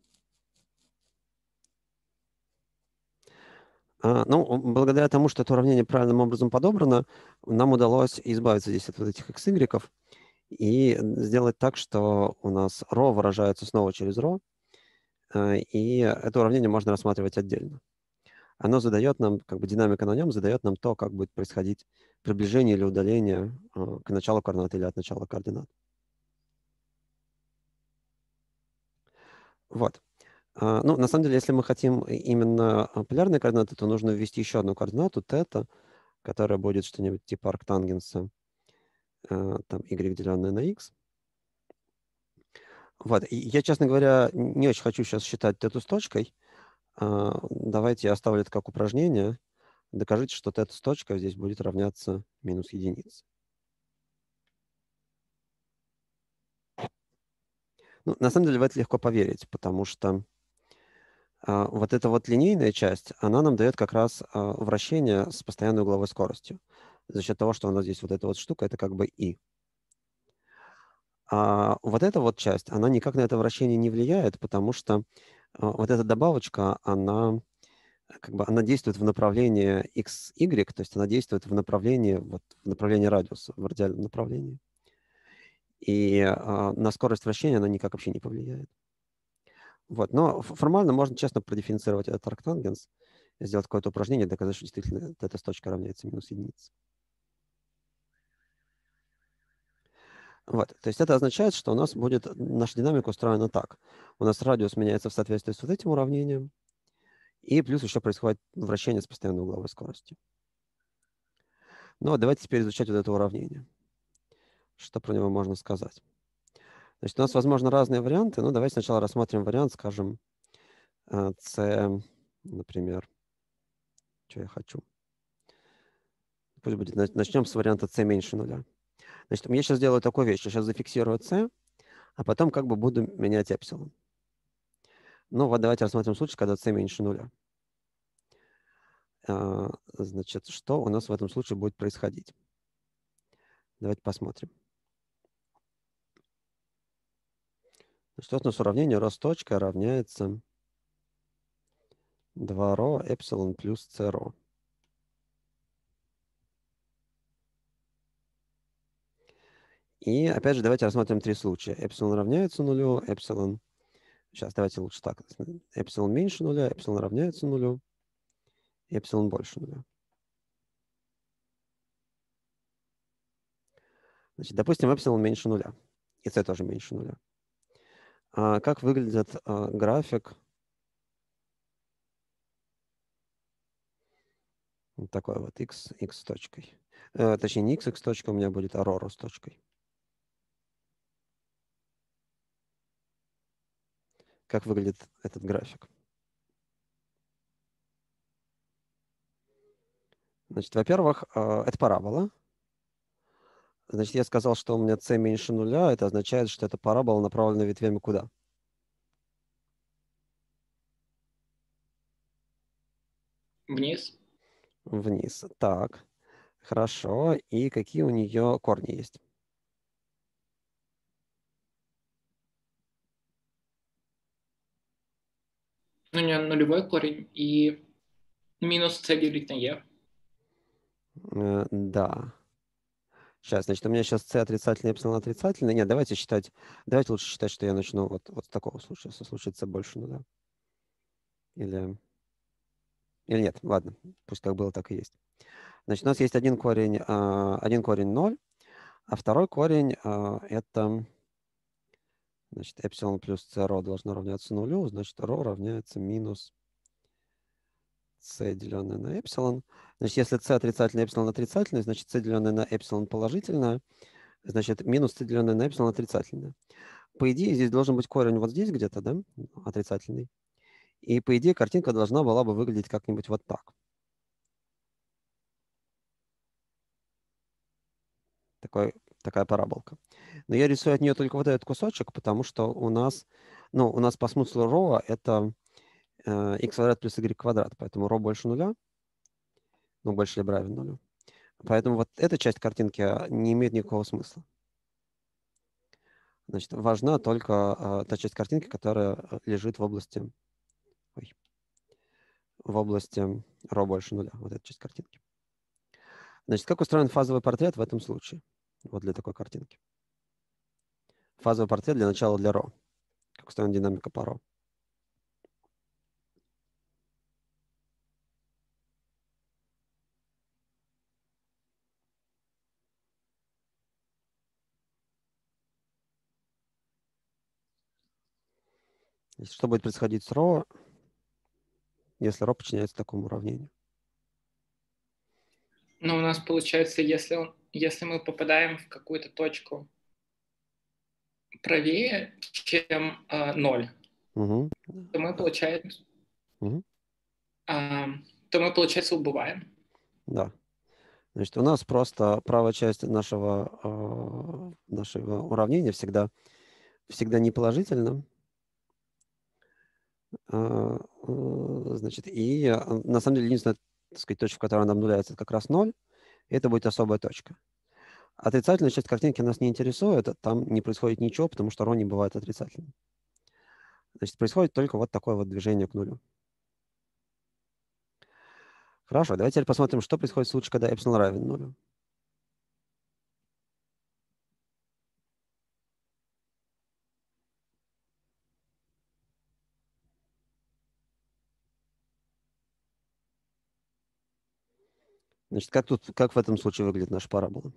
А, ну, благодаря тому, что это уравнение правильным образом подобрано, нам удалось избавиться здесь от вот этих x, y и сделать так, что у нас ро выражается снова через ро, и это уравнение можно рассматривать отдельно. Оно задает нам, как бы динамика на нем задает нам то, как будет происходить приближение или удаление к началу координат или от начала координат. Вот. Ну, на самом деле, если мы хотим именно полярные координаты, то нужно ввести еще одну координату, θ, которая будет что-нибудь типа арктангенса, там, y, деленное на x. Вот. И я, честно говоря, не очень хочу сейчас считать θ с точкой. Давайте я оставлю это как упражнение. Докажите, что θ с точкой здесь будет равняться минус единице. Ну, на самом деле в это легко поверить, потому что а, вот эта вот линейная часть, она нам дает как раз а, вращение с постоянной угловой скоростью. За счет того, что у нас здесь вот эта вот штука, это как бы и. А вот эта вот часть, она никак на это вращение не влияет, потому что а, вот эта добавочка, она как бы она действует в направлении x, y, то есть она действует в направлении, вот, в направлении радиуса, в радиальном направлении. И а, на скорость вращения она никак вообще не повлияет. Вот. Но формально можно честно продифференцировать этот арктангенс, сделать какое-то упражнение, доказать, что действительно эта точка равняется минус единице. Вот. То есть это означает, что у нас будет наша динамика устроена так. У нас радиус меняется в соответствии с вот этим уравнением, и плюс еще происходит вращение с постоянной угловой скоростью. Ну вот давайте теперь изучать вот это уравнение. Что про него можно сказать? Значит, у нас, возможно, разные варианты. Ну, давайте сначала рассмотрим вариант, скажем, c, например, что я хочу. Пусть будет, начнем с варианта c меньше нуля. Значит, я сейчас сделаю такую вещь. Я сейчас зафиксирую c, а потом как бы буду менять эпсилон. Ну вот давайте рассмотрим случай, когда c меньше нуля. Значит, что у нас в этом случае будет происходить? Давайте посмотрим. Значит, вот у нас уравнение ро с точкой равняется два ро эпсилон плюс c ро. И опять же, давайте рассмотрим три случая. Эпсилон равняется нулю, эпсилон... Сейчас, давайте лучше так. Эпсилон меньше нуля, эпсилон равняется нулю, эпсилон больше нуля. Значит, допустим, эпсилон меньше нуля, и c тоже меньше нуля. А как выглядит а, график? Вот такой вот x, x с точкой. Э, точнее, не x, x точка у меня будет, а ρ, ρ с точкой. Как выглядит этот график? Значит, во-первых, э, это парабола. Значит, я сказал, что у меня c меньше нуля. Это означает, что эта парабола направлена ветвями куда? Вниз. Вниз. Так, хорошо. И какие у нее корни есть? У нее нулевой корень и минус c делить на e. Э, да. Сейчас, значит, у меня сейчас c отрицательный, эпсилон отрицательный. Нет, давайте считать, давайте лучше считать, что я начну вот, вот с такого случая, если случится больше нуля. Или, или нет, ладно, пусть как было, так и есть. Значит, у нас есть один корень, а, один корень ноль, а второй корень а, это, значит, эпсилон плюс c ρ должно равняться нулю, значит, ρ равняется минус c, деленное на эпсилон. Значит, если c отрицательный, эпсилон отрицательный, значит, c, деленное на эпсилон положительное, значит, минус c, деленное на эпсилон отрицательное. По идее, здесь должен быть корень вот здесь где-то, да, отрицательный. И, по идее, картинка должна была бы выглядеть как-нибудь вот так. Такой, такая параболка. Но я рисую от нее только вот этот кусочек, потому что у нас, ну, у нас по смыслу ρ это э, x квадрат плюс y квадрат, поэтому ρ больше нуля, ну, больше либо равен нулю. Поэтому вот эта часть картинки не имеет никакого смысла. Значит, важна только э, та часть картинки, которая лежит в области, ой, в области ρ больше нуля, вот эта часть картинки. Значит, как устроен фазовый портрет в этом случае? Вот для такой картинки. Фазовый портрет для начала для ρ. Как устроена динамика по ρ. Значит, что будет происходить с ρ, если ρ подчиняется такому уравнению? Но у нас получается, если, он, если мы попадаем в какую-то точку правее, чем э, ноль, Угу. то мы, получается, Угу. э, то мы, получается, убываем. Да. Значит, у нас просто правая часть нашего, э, нашего уравнения всегда, всегда не положительна. Э, э, значит, и э, на самом деле единственная, так сказать, точка, в которой она обнуляется, это как раз ноль. Это будет особая точка. Отрицательная часть картинки нас не интересует, там не происходит ничего, потому что ρ не бывает отрицательным. Значит, происходит только вот такое вот движение к нулю. Хорошо, давайте теперь посмотрим, что происходит в случае, когда эпсилон равен нулю. Значит, как, тут, как в этом случае выглядит наша парабола?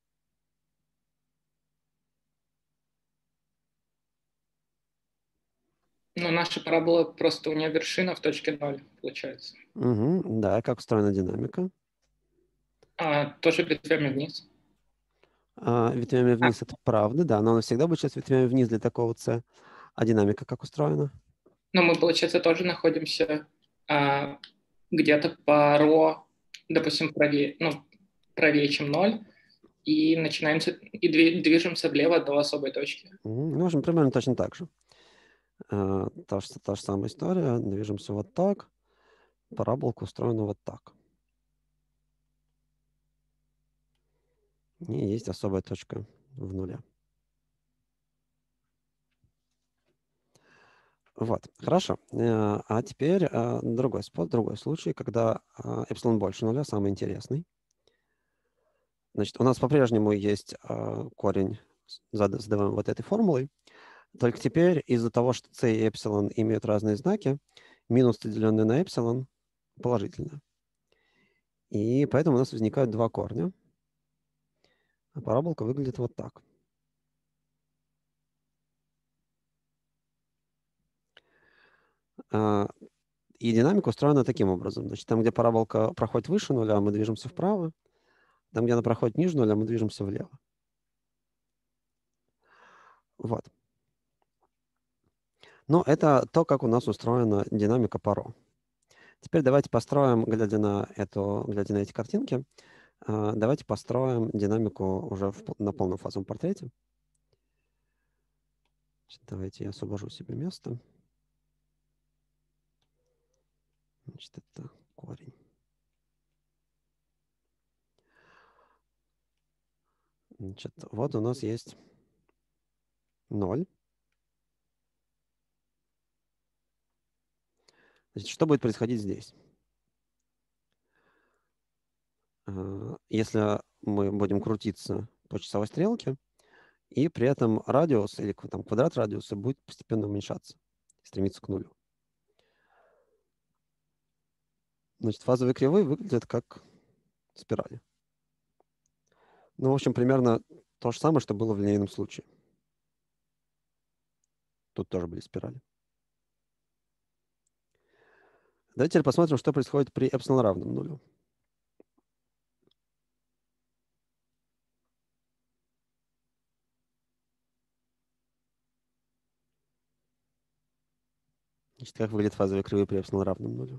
Но наша парабола просто у нее вершина в точке ноль, получается. Угу, да, как устроена динамика? А, тоже ветвями вниз. А, ветвями вниз это правда, да, но она всегда будет сейчас ветвями вниз для такого c. А динамика как устроена? Но мы, получается, тоже находимся а, где-то по ρ, допустим, правее, ну, правее, чем ноль, и начинаемся и движемся влево до особой точки. Угу, можем примерно точно так же. А, та, же, та же самая история. Движемся вот так. Параболка устроена вот так. И есть особая точка в нуле. Вот, хорошо. А теперь другой способ, другой случай, когда эпсилон больше нуля, самый интересный. Значит, у нас по-прежнему есть корень задаваем вот этой формулой. Только теперь из-за того, что c и эпсилон имеют разные знаки, минус, деленное на эпсилон, положительно. И поэтому у нас возникают два корня. А параболка выглядит вот так. И динамика устроена таким образом. Значит, там, где параболка проходит выше нуля, мы движемся вправо. Там, где она проходит ниже нуля, мы движемся влево. Вот. Но это то, как у нас устроена динамика Паро. Теперь давайте построим, глядя на, эту, глядя на эти картинки, давайте построим динамику уже в, на полном фазовом портрете. Значит, давайте я освобожу себе место. Значит, это корень. Значит, вот у нас есть ноль. Значит, что будет происходить здесь? Если мы будем крутиться по часовой стрелке, и при этом радиус или там, квадрат радиуса будет постепенно уменьшаться, стремиться к нулю. Значит, фазовые кривые выглядят как спирали. Ну, в общем, примерно то же самое, что было в линейном случае. Тут тоже были спирали. Давайте теперь посмотрим, что происходит при эпсилон равном нулю. Значит, как выглядят фазовые кривые при эпсилон равном нулю?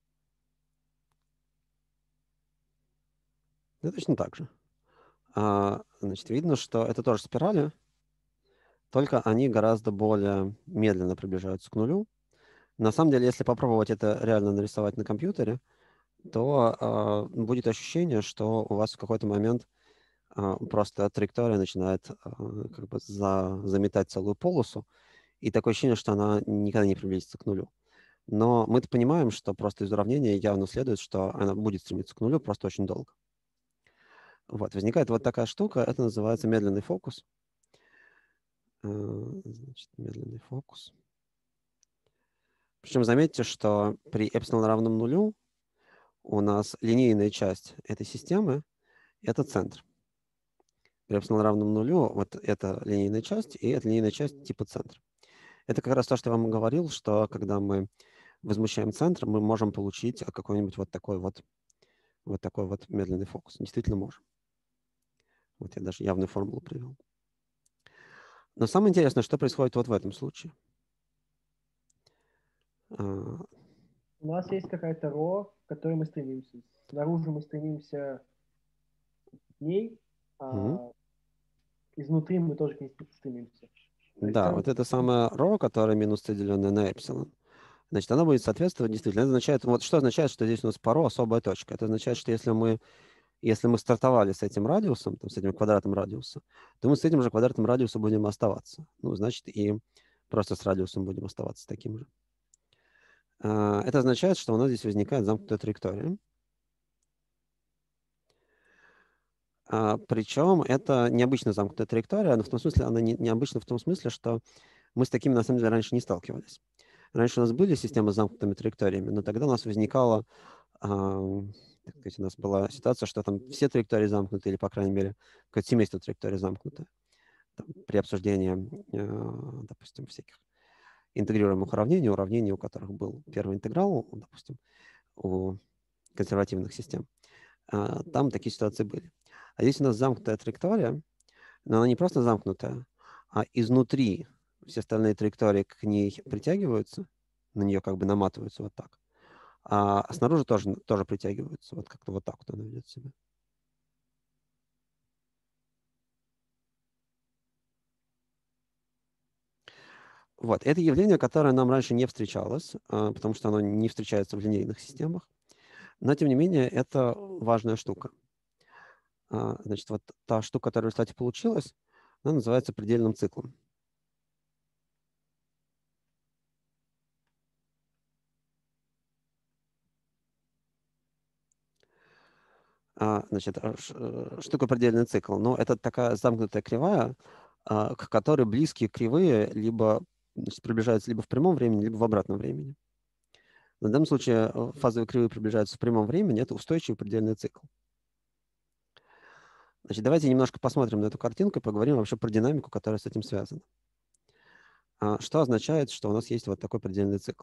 Да, точно так же. А, значит, видно, что это тоже спирали, только они гораздо более медленно приближаются к нулю. На самом деле, если попробовать это реально нарисовать на компьютере, то э, будет ощущение, что у вас в какой-то момент э, просто траектория начинает э, как бы за, заметать целую полосу, и такое ощущение, что она никогда не приблизится к нулю. Но мы-то понимаем, что просто из уравнения явно следует, что она будет стремиться к нулю просто очень долго. Вот, возникает вот такая штука, это называется медленный фокус. Э, значит, медленный фокус. Причем заметьте, что при эпсилон равном нулю у нас линейная часть этой системы – это центр. При эпсилон равном нулю вот это линейная часть, и это линейная часть типа центр. Это как раз то, что я вам говорил, что когда мы возмущаем центр, мы можем получить какой-нибудь вот такой вот, вот такой вот медленный фокус. Действительно можем. Вот я даже явную формулу привел. Но самое интересное, что происходит вот в этом случае. У нас есть какая-то ро, к которой мы стремимся. Снаружи мы стремимся к ней, а угу. изнутри мы тоже к ней стремимся. Да, целом... вот это самая ро, которая минус c, деленная на эпсилон. Значит, она будет соответствовать действительно. Это означает, вот что означает, что здесь у нас паро особая точка. Это означает, что если мы, если мы стартовали с этим радиусом, там, с этим квадратом радиуса, то мы с этим же квадратом радиуса будем оставаться. Ну, значит, и просто с радиусом будем оставаться таким же. Это означает, что у нас здесь возникает замкнутая траектория. Причем это необычная замкнутая траектория, но в том смысле она не, необычна в том смысле, что мы с такими на самом деле раньше не сталкивались. Раньше у нас были системы с замкнутыми траекториями, но тогда у нас возникала, э, так сказать, у нас была ситуация, что там все траектории замкнуты, или, по крайней мере, какое-то семейство траекторий замкнуто. Там, при обсуждении, э, допустим, всяких интегрируемых уравнений, уравнений, у которых был первый интеграл, допустим, у консервативных систем, э, там такие ситуации были. А здесь у нас замкнутая траектория, но она не просто замкнутая, а изнутри все остальные траектории к ней притягиваются, на нее как бы наматываются вот так, а снаружи тоже, тоже притягиваются, вот как-то вот так вот она ведет себя. Вот, это явление, которое нам раньше не встречалось, потому что оно не встречается в линейных системах, но, тем не менее, это важная штука. Значит, вот та штука, которая, кстати, получилась, она называется предельным циклом. Значит, что такое предельный цикл? Ну, это такая замкнутая кривая, к которой близкие кривые либо, значит, приближаются либо в прямом времени, либо в обратном времени. В данном случае фазовые кривые приближаются в прямом времени, это устойчивый предельный цикл. Значит, давайте немножко посмотрим на эту картинку и поговорим вообще про динамику, которая с этим связана. Что означает, что у нас есть вот такой предельный цикл?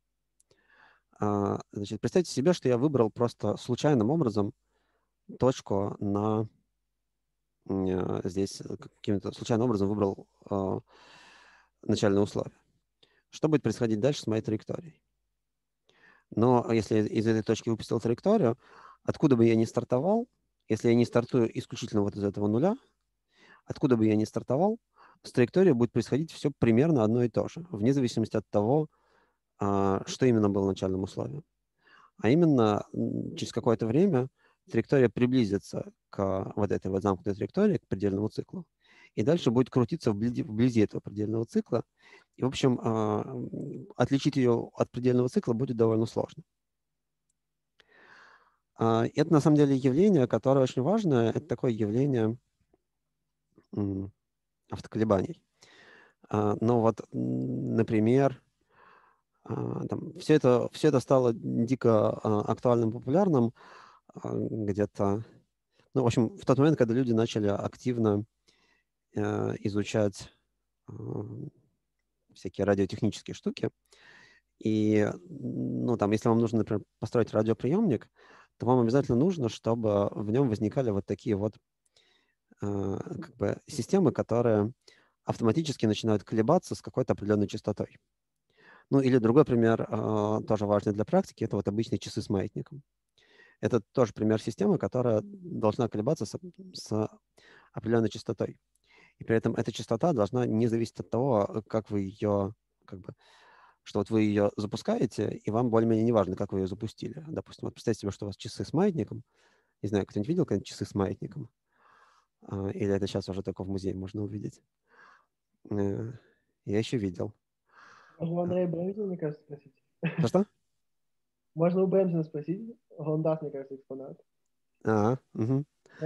Значит, представьте себе, что я выбрал просто случайным образом точку на здесь, каким-то случайным образом выбрал начальные условия. Что будет происходить дальше с моей траекторией? Но если из этой точки выпустил траекторию, откуда бы я ни стартовал, если я не стартую исключительно вот из этого нуля, откуда бы я ни стартовал, с траекторией будет происходить все примерно одно и то же, вне зависимости от того, что именно было начальным условием. А именно, через какое-то время траектория приблизится к вот этой вот замкнутой траектории, к предельному циклу, и дальше будет крутиться вблизи, вблизи этого предельного цикла. И, в общем, отличить ее от предельного цикла будет довольно сложно. Это, на самом деле, явление, которое очень важное. Это такое явление автоколебаний. Но вот, например, там, все, это, все это стало дико актуальным, популярным где-то, ну, в общем, в тот момент, когда люди начали активно изучать всякие радиотехнические штуки. И, ну, там, если вам нужно, например, построить радиоприемник, то вам обязательно нужно, чтобы в нем возникали вот такие вот э, как бы системы, которые автоматически начинают колебаться с какой-то определенной частотой. Ну, или другой пример, э, тоже важный для практики, это вот обычные часы с маятником. Это тоже пример системы, которая должна колебаться с, с определенной частотой. И при этом эта частота должна не зависеть от того, как вы ее, как бы, что вот вы ее запускаете, и вам более-менее не важно, как вы ее запустили. Допустим, вот представьте себе, что у вас часы с маятником. Не знаю, кто-нибудь видел когда-нибудь часы с маятником? Или это сейчас уже только в музее можно увидеть? Я еще видел. Можно у Андрея Брэмзина, мне кажется, спросить. Что-что? Можно у Брэмзина спросить. Он даст, мне кажется, экспонат. А, угу.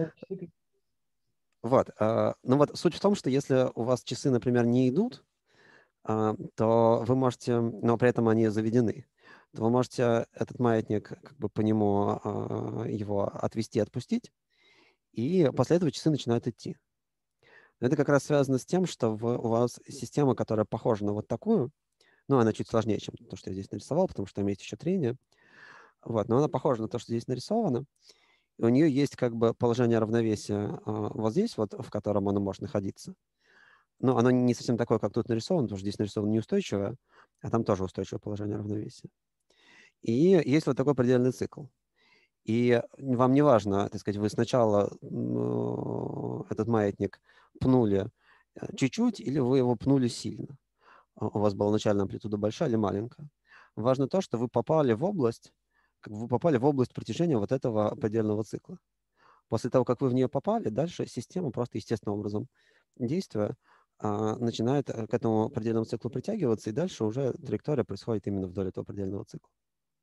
Вот. Ну вот суть в том, что если у вас часы, например, не идут, то вы можете, но при этом они заведены, то вы можете этот маятник как бы по нему его отвести, отпустить, и после этого часы начинают идти. Это как раз связано с тем, что в, у вас система, которая похожа на вот такую, ну, она чуть сложнее, чем то, что я здесь нарисовал, потому что там есть еще трение, вот, но она похожа на то, что здесь нарисовано. И у нее есть как бы положение равновесия вот здесь, вот, в котором оно может находиться. Но оно не совсем такое, как тут нарисовано, потому что здесь нарисовано неустойчивое, а там тоже устойчивое положение равновесия. И есть вот такой предельный цикл. И вам не важно, так сказать, вы сначала ну, этот маятник пнули чуть-чуть или вы его пнули сильно. У вас была начальная амплитуда большая или маленькая. Важно то, что вы попали в область, как вы попали в область протяжения вот этого предельного цикла. После того, как вы в нее попали, дальше система просто естественным образом действуя начинает к этому предельному циклу притягиваться, и дальше уже траектория происходит именно вдоль этого предельного цикла.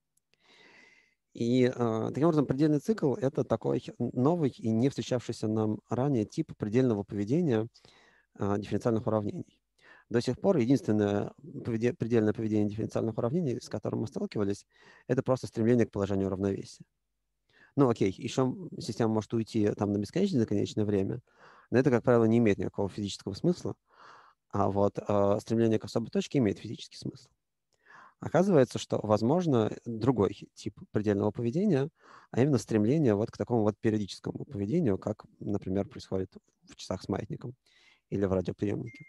И э, таким образом предельный цикл – это такой новый и не встречавшийся нам ранее тип предельного поведения э, дифференциальных уравнений. До сих пор единственное поведе, предельное поведение дифференциальных уравнений, с которым мы сталкивались, это просто стремление к положению равновесия. Ну окей, еще система может уйти там на бесконечное конечное время, но это, как правило, не имеет никакого физического смысла, а вот э, стремление к особой точке имеет физический смысл. Оказывается, что возможно другой тип предельного поведения, а именно стремление вот к такому вот периодическому поведению, как, например, происходит в часах с маятником или в радиоприемнике.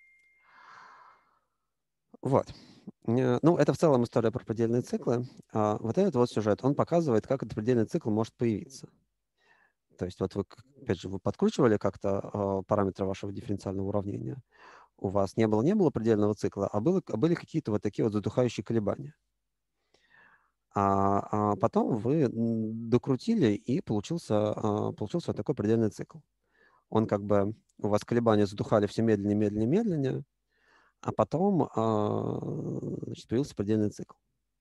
Вот. Ну, это в целом история про предельные циклы. А вот этот вот сюжет, он показывает, как этот предельный цикл может появиться. То есть вот вы, опять же, вы подкручивали как-то параметры вашего дифференциального уравнения. У вас не было, не было предельного цикла, а, было, а были какие-то вот такие вот затухающие колебания. А, а потом вы докрутили, и получился, а, получился вот такой предельный цикл. Он как бы, у вас колебания затухали все медленнее, медленнее, медленнее, а потом а, значит, появился предельный цикл.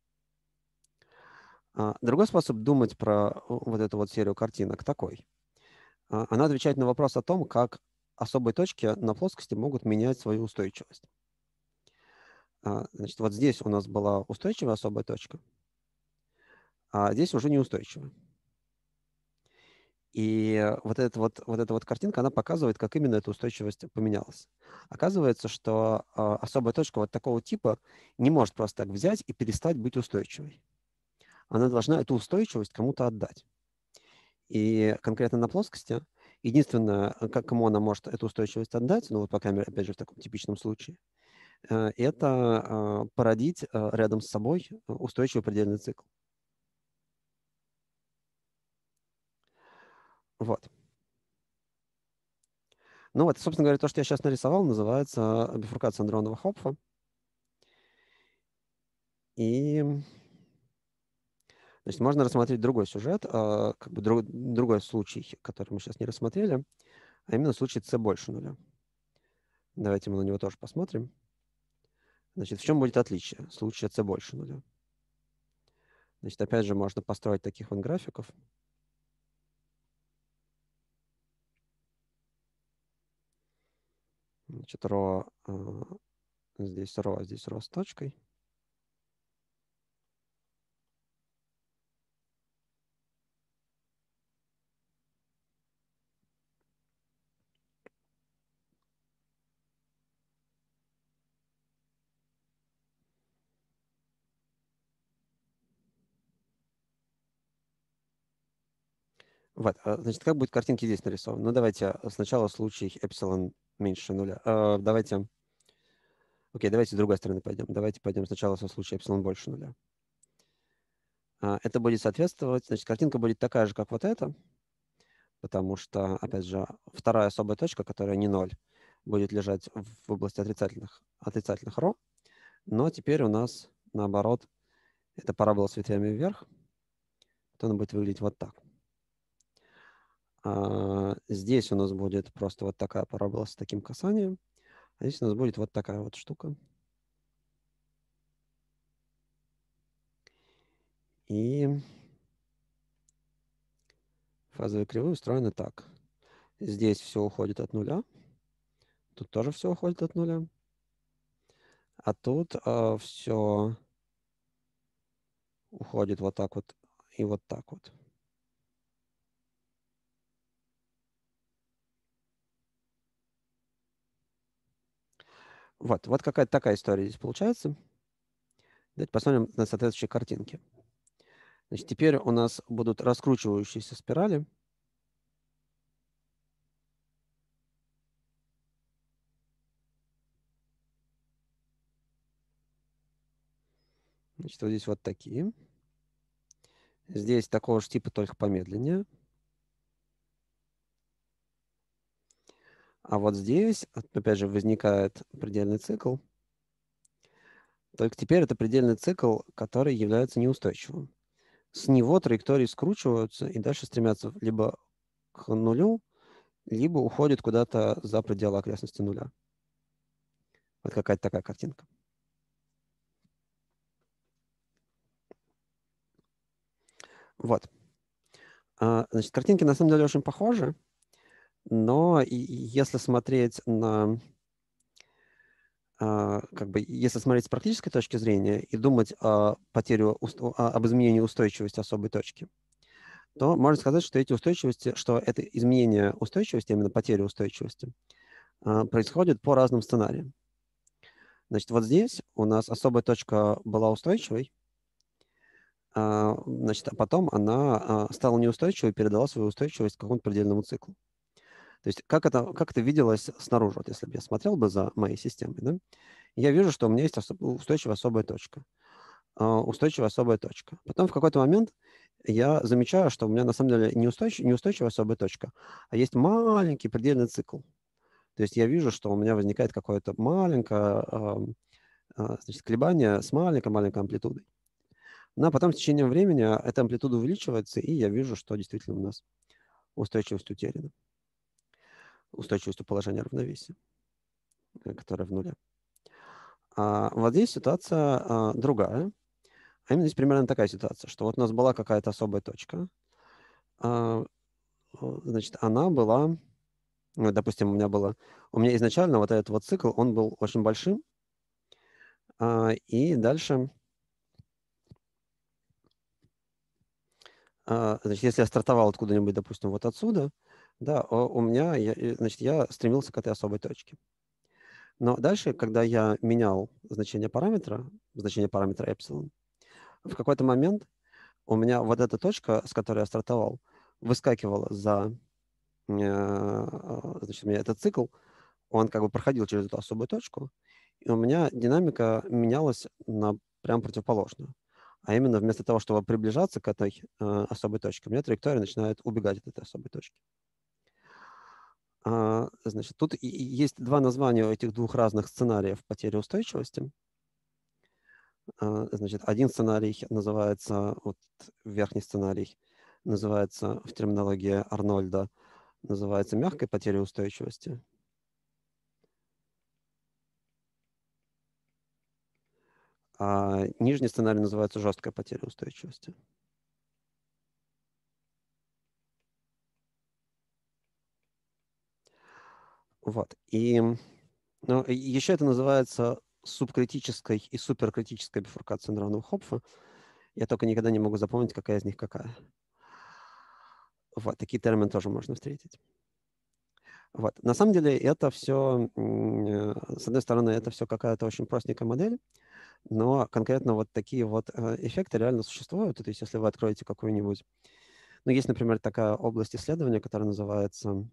А, другой способ думать про вот эту вот серию картинок такой. А, она отвечает на вопрос о том, как особые точки на плоскости могут менять свою устойчивость. А, значит, вот здесь у нас была устойчивая особая точка, а здесь уже неустойчивая. И вот эта вот, вот эта вот картинка, она показывает, как именно эта устойчивость поменялась. Оказывается, что а, особая точка вот такого типа не может просто так взять и перестать быть устойчивой. Она должна эту устойчивость кому-то отдать. И конкретно на плоскости единственное, как кому она может эту устойчивость отдать, ну вот по камере, опять же, в таком типичном случае, э, это а, породить а, рядом с собой устойчивый предельный цикл. Вот. Ну вот, собственно говоря, то, что я сейчас нарисовал, называется бифуркация Андронова-Хопфа. И значит, можно рассмотреть другой сюжет, а, как бы друг, другой случай, который мы сейчас не рассмотрели, а именно случай c больше нуля. Давайте мы на него тоже посмотрим. Значит, в чем будет отличие случая c больше нуля? Значит, опять же, можно построить таких вот графиков. Значит, ро, а, здесь ро, а здесь ро с точкой. Вот, а, значит, как будет картинки здесь нарисованы? Ну, давайте сначала случай эпсилон меньше нуля. А, давайте, окей, давайте с другой стороны пойдем. Давайте пойдем сначала со случая эпсилон больше нуля. А, это будет соответствовать, значит, картинка будет такая же, как вот эта, потому что, опять же, вторая особая точка, которая не ноль, будет лежать в области отрицательных, отрицательных ро, но теперь у нас, наоборот, эта парабола с ветвями вверх, то она будет выглядеть вот так. А здесь у нас будет просто вот такая парабола с таким касанием, а здесь у нас будет вот такая вот штука. И фазовые кривые устроены так. Здесь все уходит от нуля, тут тоже все уходит от нуля, а тут а, все уходит вот так вот и вот так вот. Вот, вот какая-то такая история здесь получается. Давайте посмотрим на соответствующие картинки. Значит, теперь у нас будут раскручивающиеся спирали. Значит, вот здесь вот такие. Здесь такого же типа, только помедленнее. А вот здесь, опять же, возникает предельный цикл. Только теперь это предельный цикл, который является неустойчивым. С него траектории скручиваются и дальше стремятся либо к нулю, либо уходят куда-то за пределы окрестности нуля. Вот какая-то такая картинка. Вот. Значит, картинки на самом деле очень похожи, но и если смотреть на, как бы, если смотреть с практической точки зрения и думать о потере, об изменении устойчивости особой точки, то можно сказать, что эти устойчивости, что это изменение устойчивости, именно потеря устойчивости, происходит по разным сценариям. Значит, вот здесь у нас особая точка была устойчивой, значит, а потом она стала неустойчивой и передала свою устойчивость какому-то предельному циклу. То есть как это, как это виделось снаружи? Вот если бы я смотрел бы за моей системой, да, я вижу, что у меня есть особ... устойчивая особая точка. Устойчивая особая точка. Потом в какой-то момент я замечаю, что у меня на самом деле не, устойчив... не устойчивая особая точка, а есть маленький предельный цикл. То есть я вижу, что у меня возникает какое-то маленькое значит, колебание с маленькой-маленькой амплитудой. Но потом с течением времени эта амплитуда увеличивается, и я вижу, что действительно у нас устойчивость утеряна. Устойчивостью положения равновесия, которая в нуле. А вот здесь ситуация а, другая. А именно здесь примерно такая ситуация, что вот у нас была какая-то особая точка. А, значит, она была Вот, допустим, у меня было, у меня изначально вот этот вот цикл, он был очень большим, а, и дальше, а, значит, если я стартовал откуда-нибудь, допустим, вот отсюда, да, у, у меня, я, и, значит, я стремился к этой особой точке. Но дальше, когда я менял значение параметра, значение параметра эпсилон, в какой-то момент у меня вот эта точка, с которой я стартовал, выскакивала за, э, значит, у меня этот цикл, он как бы проходил через эту особую точку, и у меня динамика менялась на прям противоположную. А именно вместо того, чтобы приближаться к этой э, особой точке, у меня траектория начинает убегать от этой особой точки. А, значит, тут и, и есть два названия у этих двух разных сценариев потери устойчивости. А, значит, один сценарий называется, вот верхний сценарий, называется в терминологии Арнольда, называется мягкой потерей устойчивости. А нижний сценарий называется жесткая потеря устойчивости. Вот. И, ну, и еще это называется субкритической и суперкритической бифуркацией нейронного Хопфа. Я только никогда не могу запомнить, какая из них какая. Вот. Такие термины тоже можно встретить. Вот. На самом деле это все, с одной стороны, это все какая-то очень простенькая модель, но конкретно вот такие вот эффекты реально существуют. То есть если вы откроете какую-нибудь... Ну, есть, например, такая область исследования, которая называется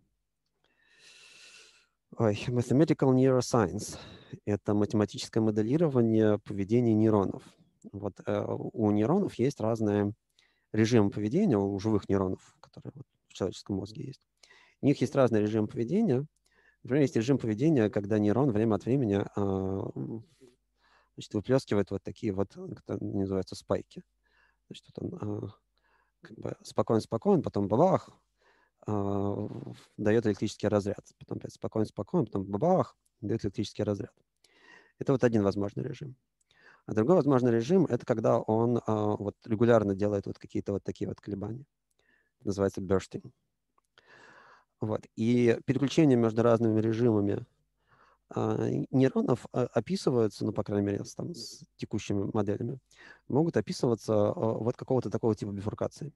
ой, Mathematical Neuroscience. Это математическое моделирование поведения нейронов. Вот э, у нейронов есть разные режимы поведения, у живых нейронов, которые вот в человеческом мозге есть. У них есть разные режимы поведения. Например, есть режим поведения, когда нейрон время от времени э, значит, выплескивает вот такие вот, как называются, спайки. Значит, вот он э, как бы спокойно-спокойно, потом бабах, э, дает электрический разряд. Потом опять спокойно-спокойно, потом бабах, дает электрический разряд. Это вот один возможный режим. А другой возможный режим – это когда он э, вот регулярно делает вот какие-то вот такие вот колебания. Это называется bursting. Вот. И переключение между разными режимами э, нейронов э, описываются, ну, по крайней мере, с, там, с текущими моделями, могут описываться э, вот какого-то такого типа бифуркации.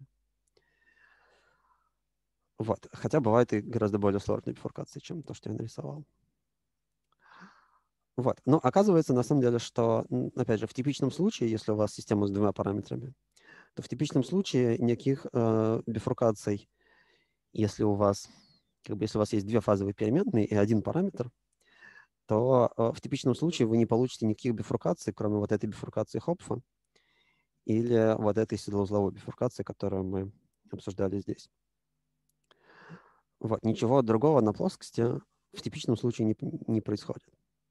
Вот. Хотя бывают и гораздо более сложные бифуркации, чем то, что я нарисовал. Вот. Но оказывается, на самом деле, что, опять же, в типичном случае, если у вас система с двумя параметрами, то в типичном случае никаких э, бифуркаций, если у вас, как бы, если у вас есть две фазовые переменные и один параметр, то э, в типичном случае вы не получите никаких бифуркаций, кроме вот этой бифуркации Хопфа или вот этой седлоузловой бифуркации, которую мы обсуждали здесь. Вот. Ничего другого на плоскости в типичном случае не, не происходит.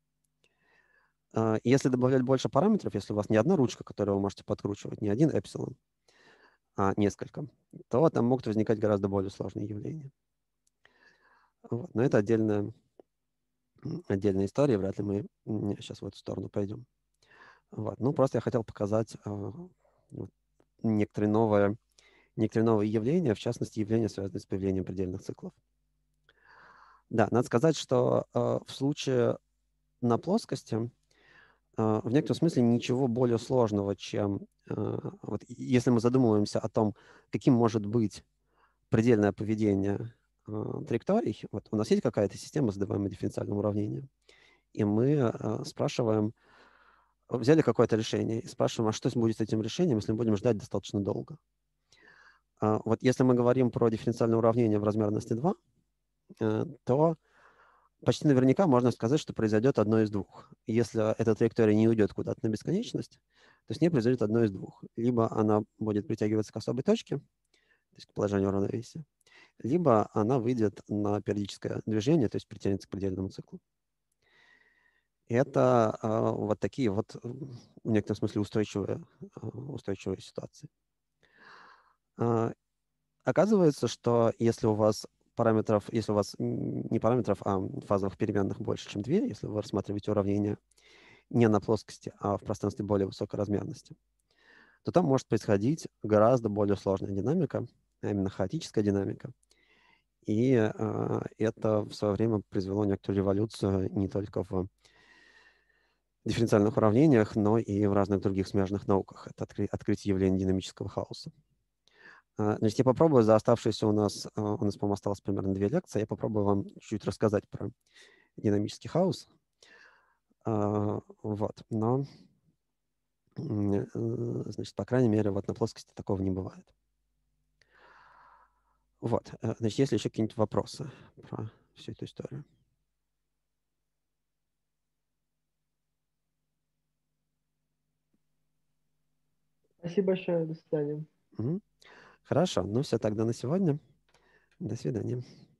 Если добавлять больше параметров, если у вас не одна ручка, которую вы можете подкручивать, не один эпсилон, а несколько, то там могут возникать гораздо более сложные явления. Вот. Но это отдельная, отдельная история, вряд ли мы сейчас в эту сторону пойдем. Вот. Ну, просто я хотел показать э, некоторые новые, некоторые новые явления, в частности, явления, связанные с появлением предельных циклов. Да, надо сказать, что э, в случае на плоскости в некотором смысле ничего более сложного, чем вот, если мы задумываемся о том, каким может быть предельное поведение траекторий. Вот у нас есть какая-то система, задаваемая дифференциальным уравнением, и мы спрашиваем, взяли какое-то решение и спрашиваем, а что будет с этим решением, если мы будем ждать достаточно долго. Вот если мы говорим про дифференциальное уравнение в размерности два, то почти наверняка можно сказать, что произойдет одно из двух. Если эта траектория не уйдет куда-то на бесконечность, то с ней произойдет одно из двух. Либо она будет притягиваться к особой точке, то есть к положению равновесия, либо она выйдет на периодическое движение, то есть притянется к предельному циклу. Это э, вот такие вот, в некотором смысле, устойчивые, э, устойчивые ситуации. Э, оказывается, что если у вас параметров, если у вас не параметров, а фазовых переменных больше, чем две, если вы рассматриваете уравнение не на плоскости, а в пространстве более высокой размерности, то там может происходить гораздо более сложная динамика, а именно хаотическая динамика. И это в свое время произвело некоторую революцию не только в дифференциальных уравнениях, но и в разных других смежных науках. Это откры- открытие явления динамического хаоса. Значит, я попробую за оставшиеся у нас, у нас, по-моему, осталось примерно две лекции, я попробую вам чуть рассказать про динамический хаос. Вот, но, значит, по крайней мере, вот на плоскости такого не бывает. Вот, значит, есть ли еще какие-нибудь вопросы про всю эту историю? Спасибо большое, до свидания. Угу. Хорошо, ну все, тогда на сегодня. До свидания.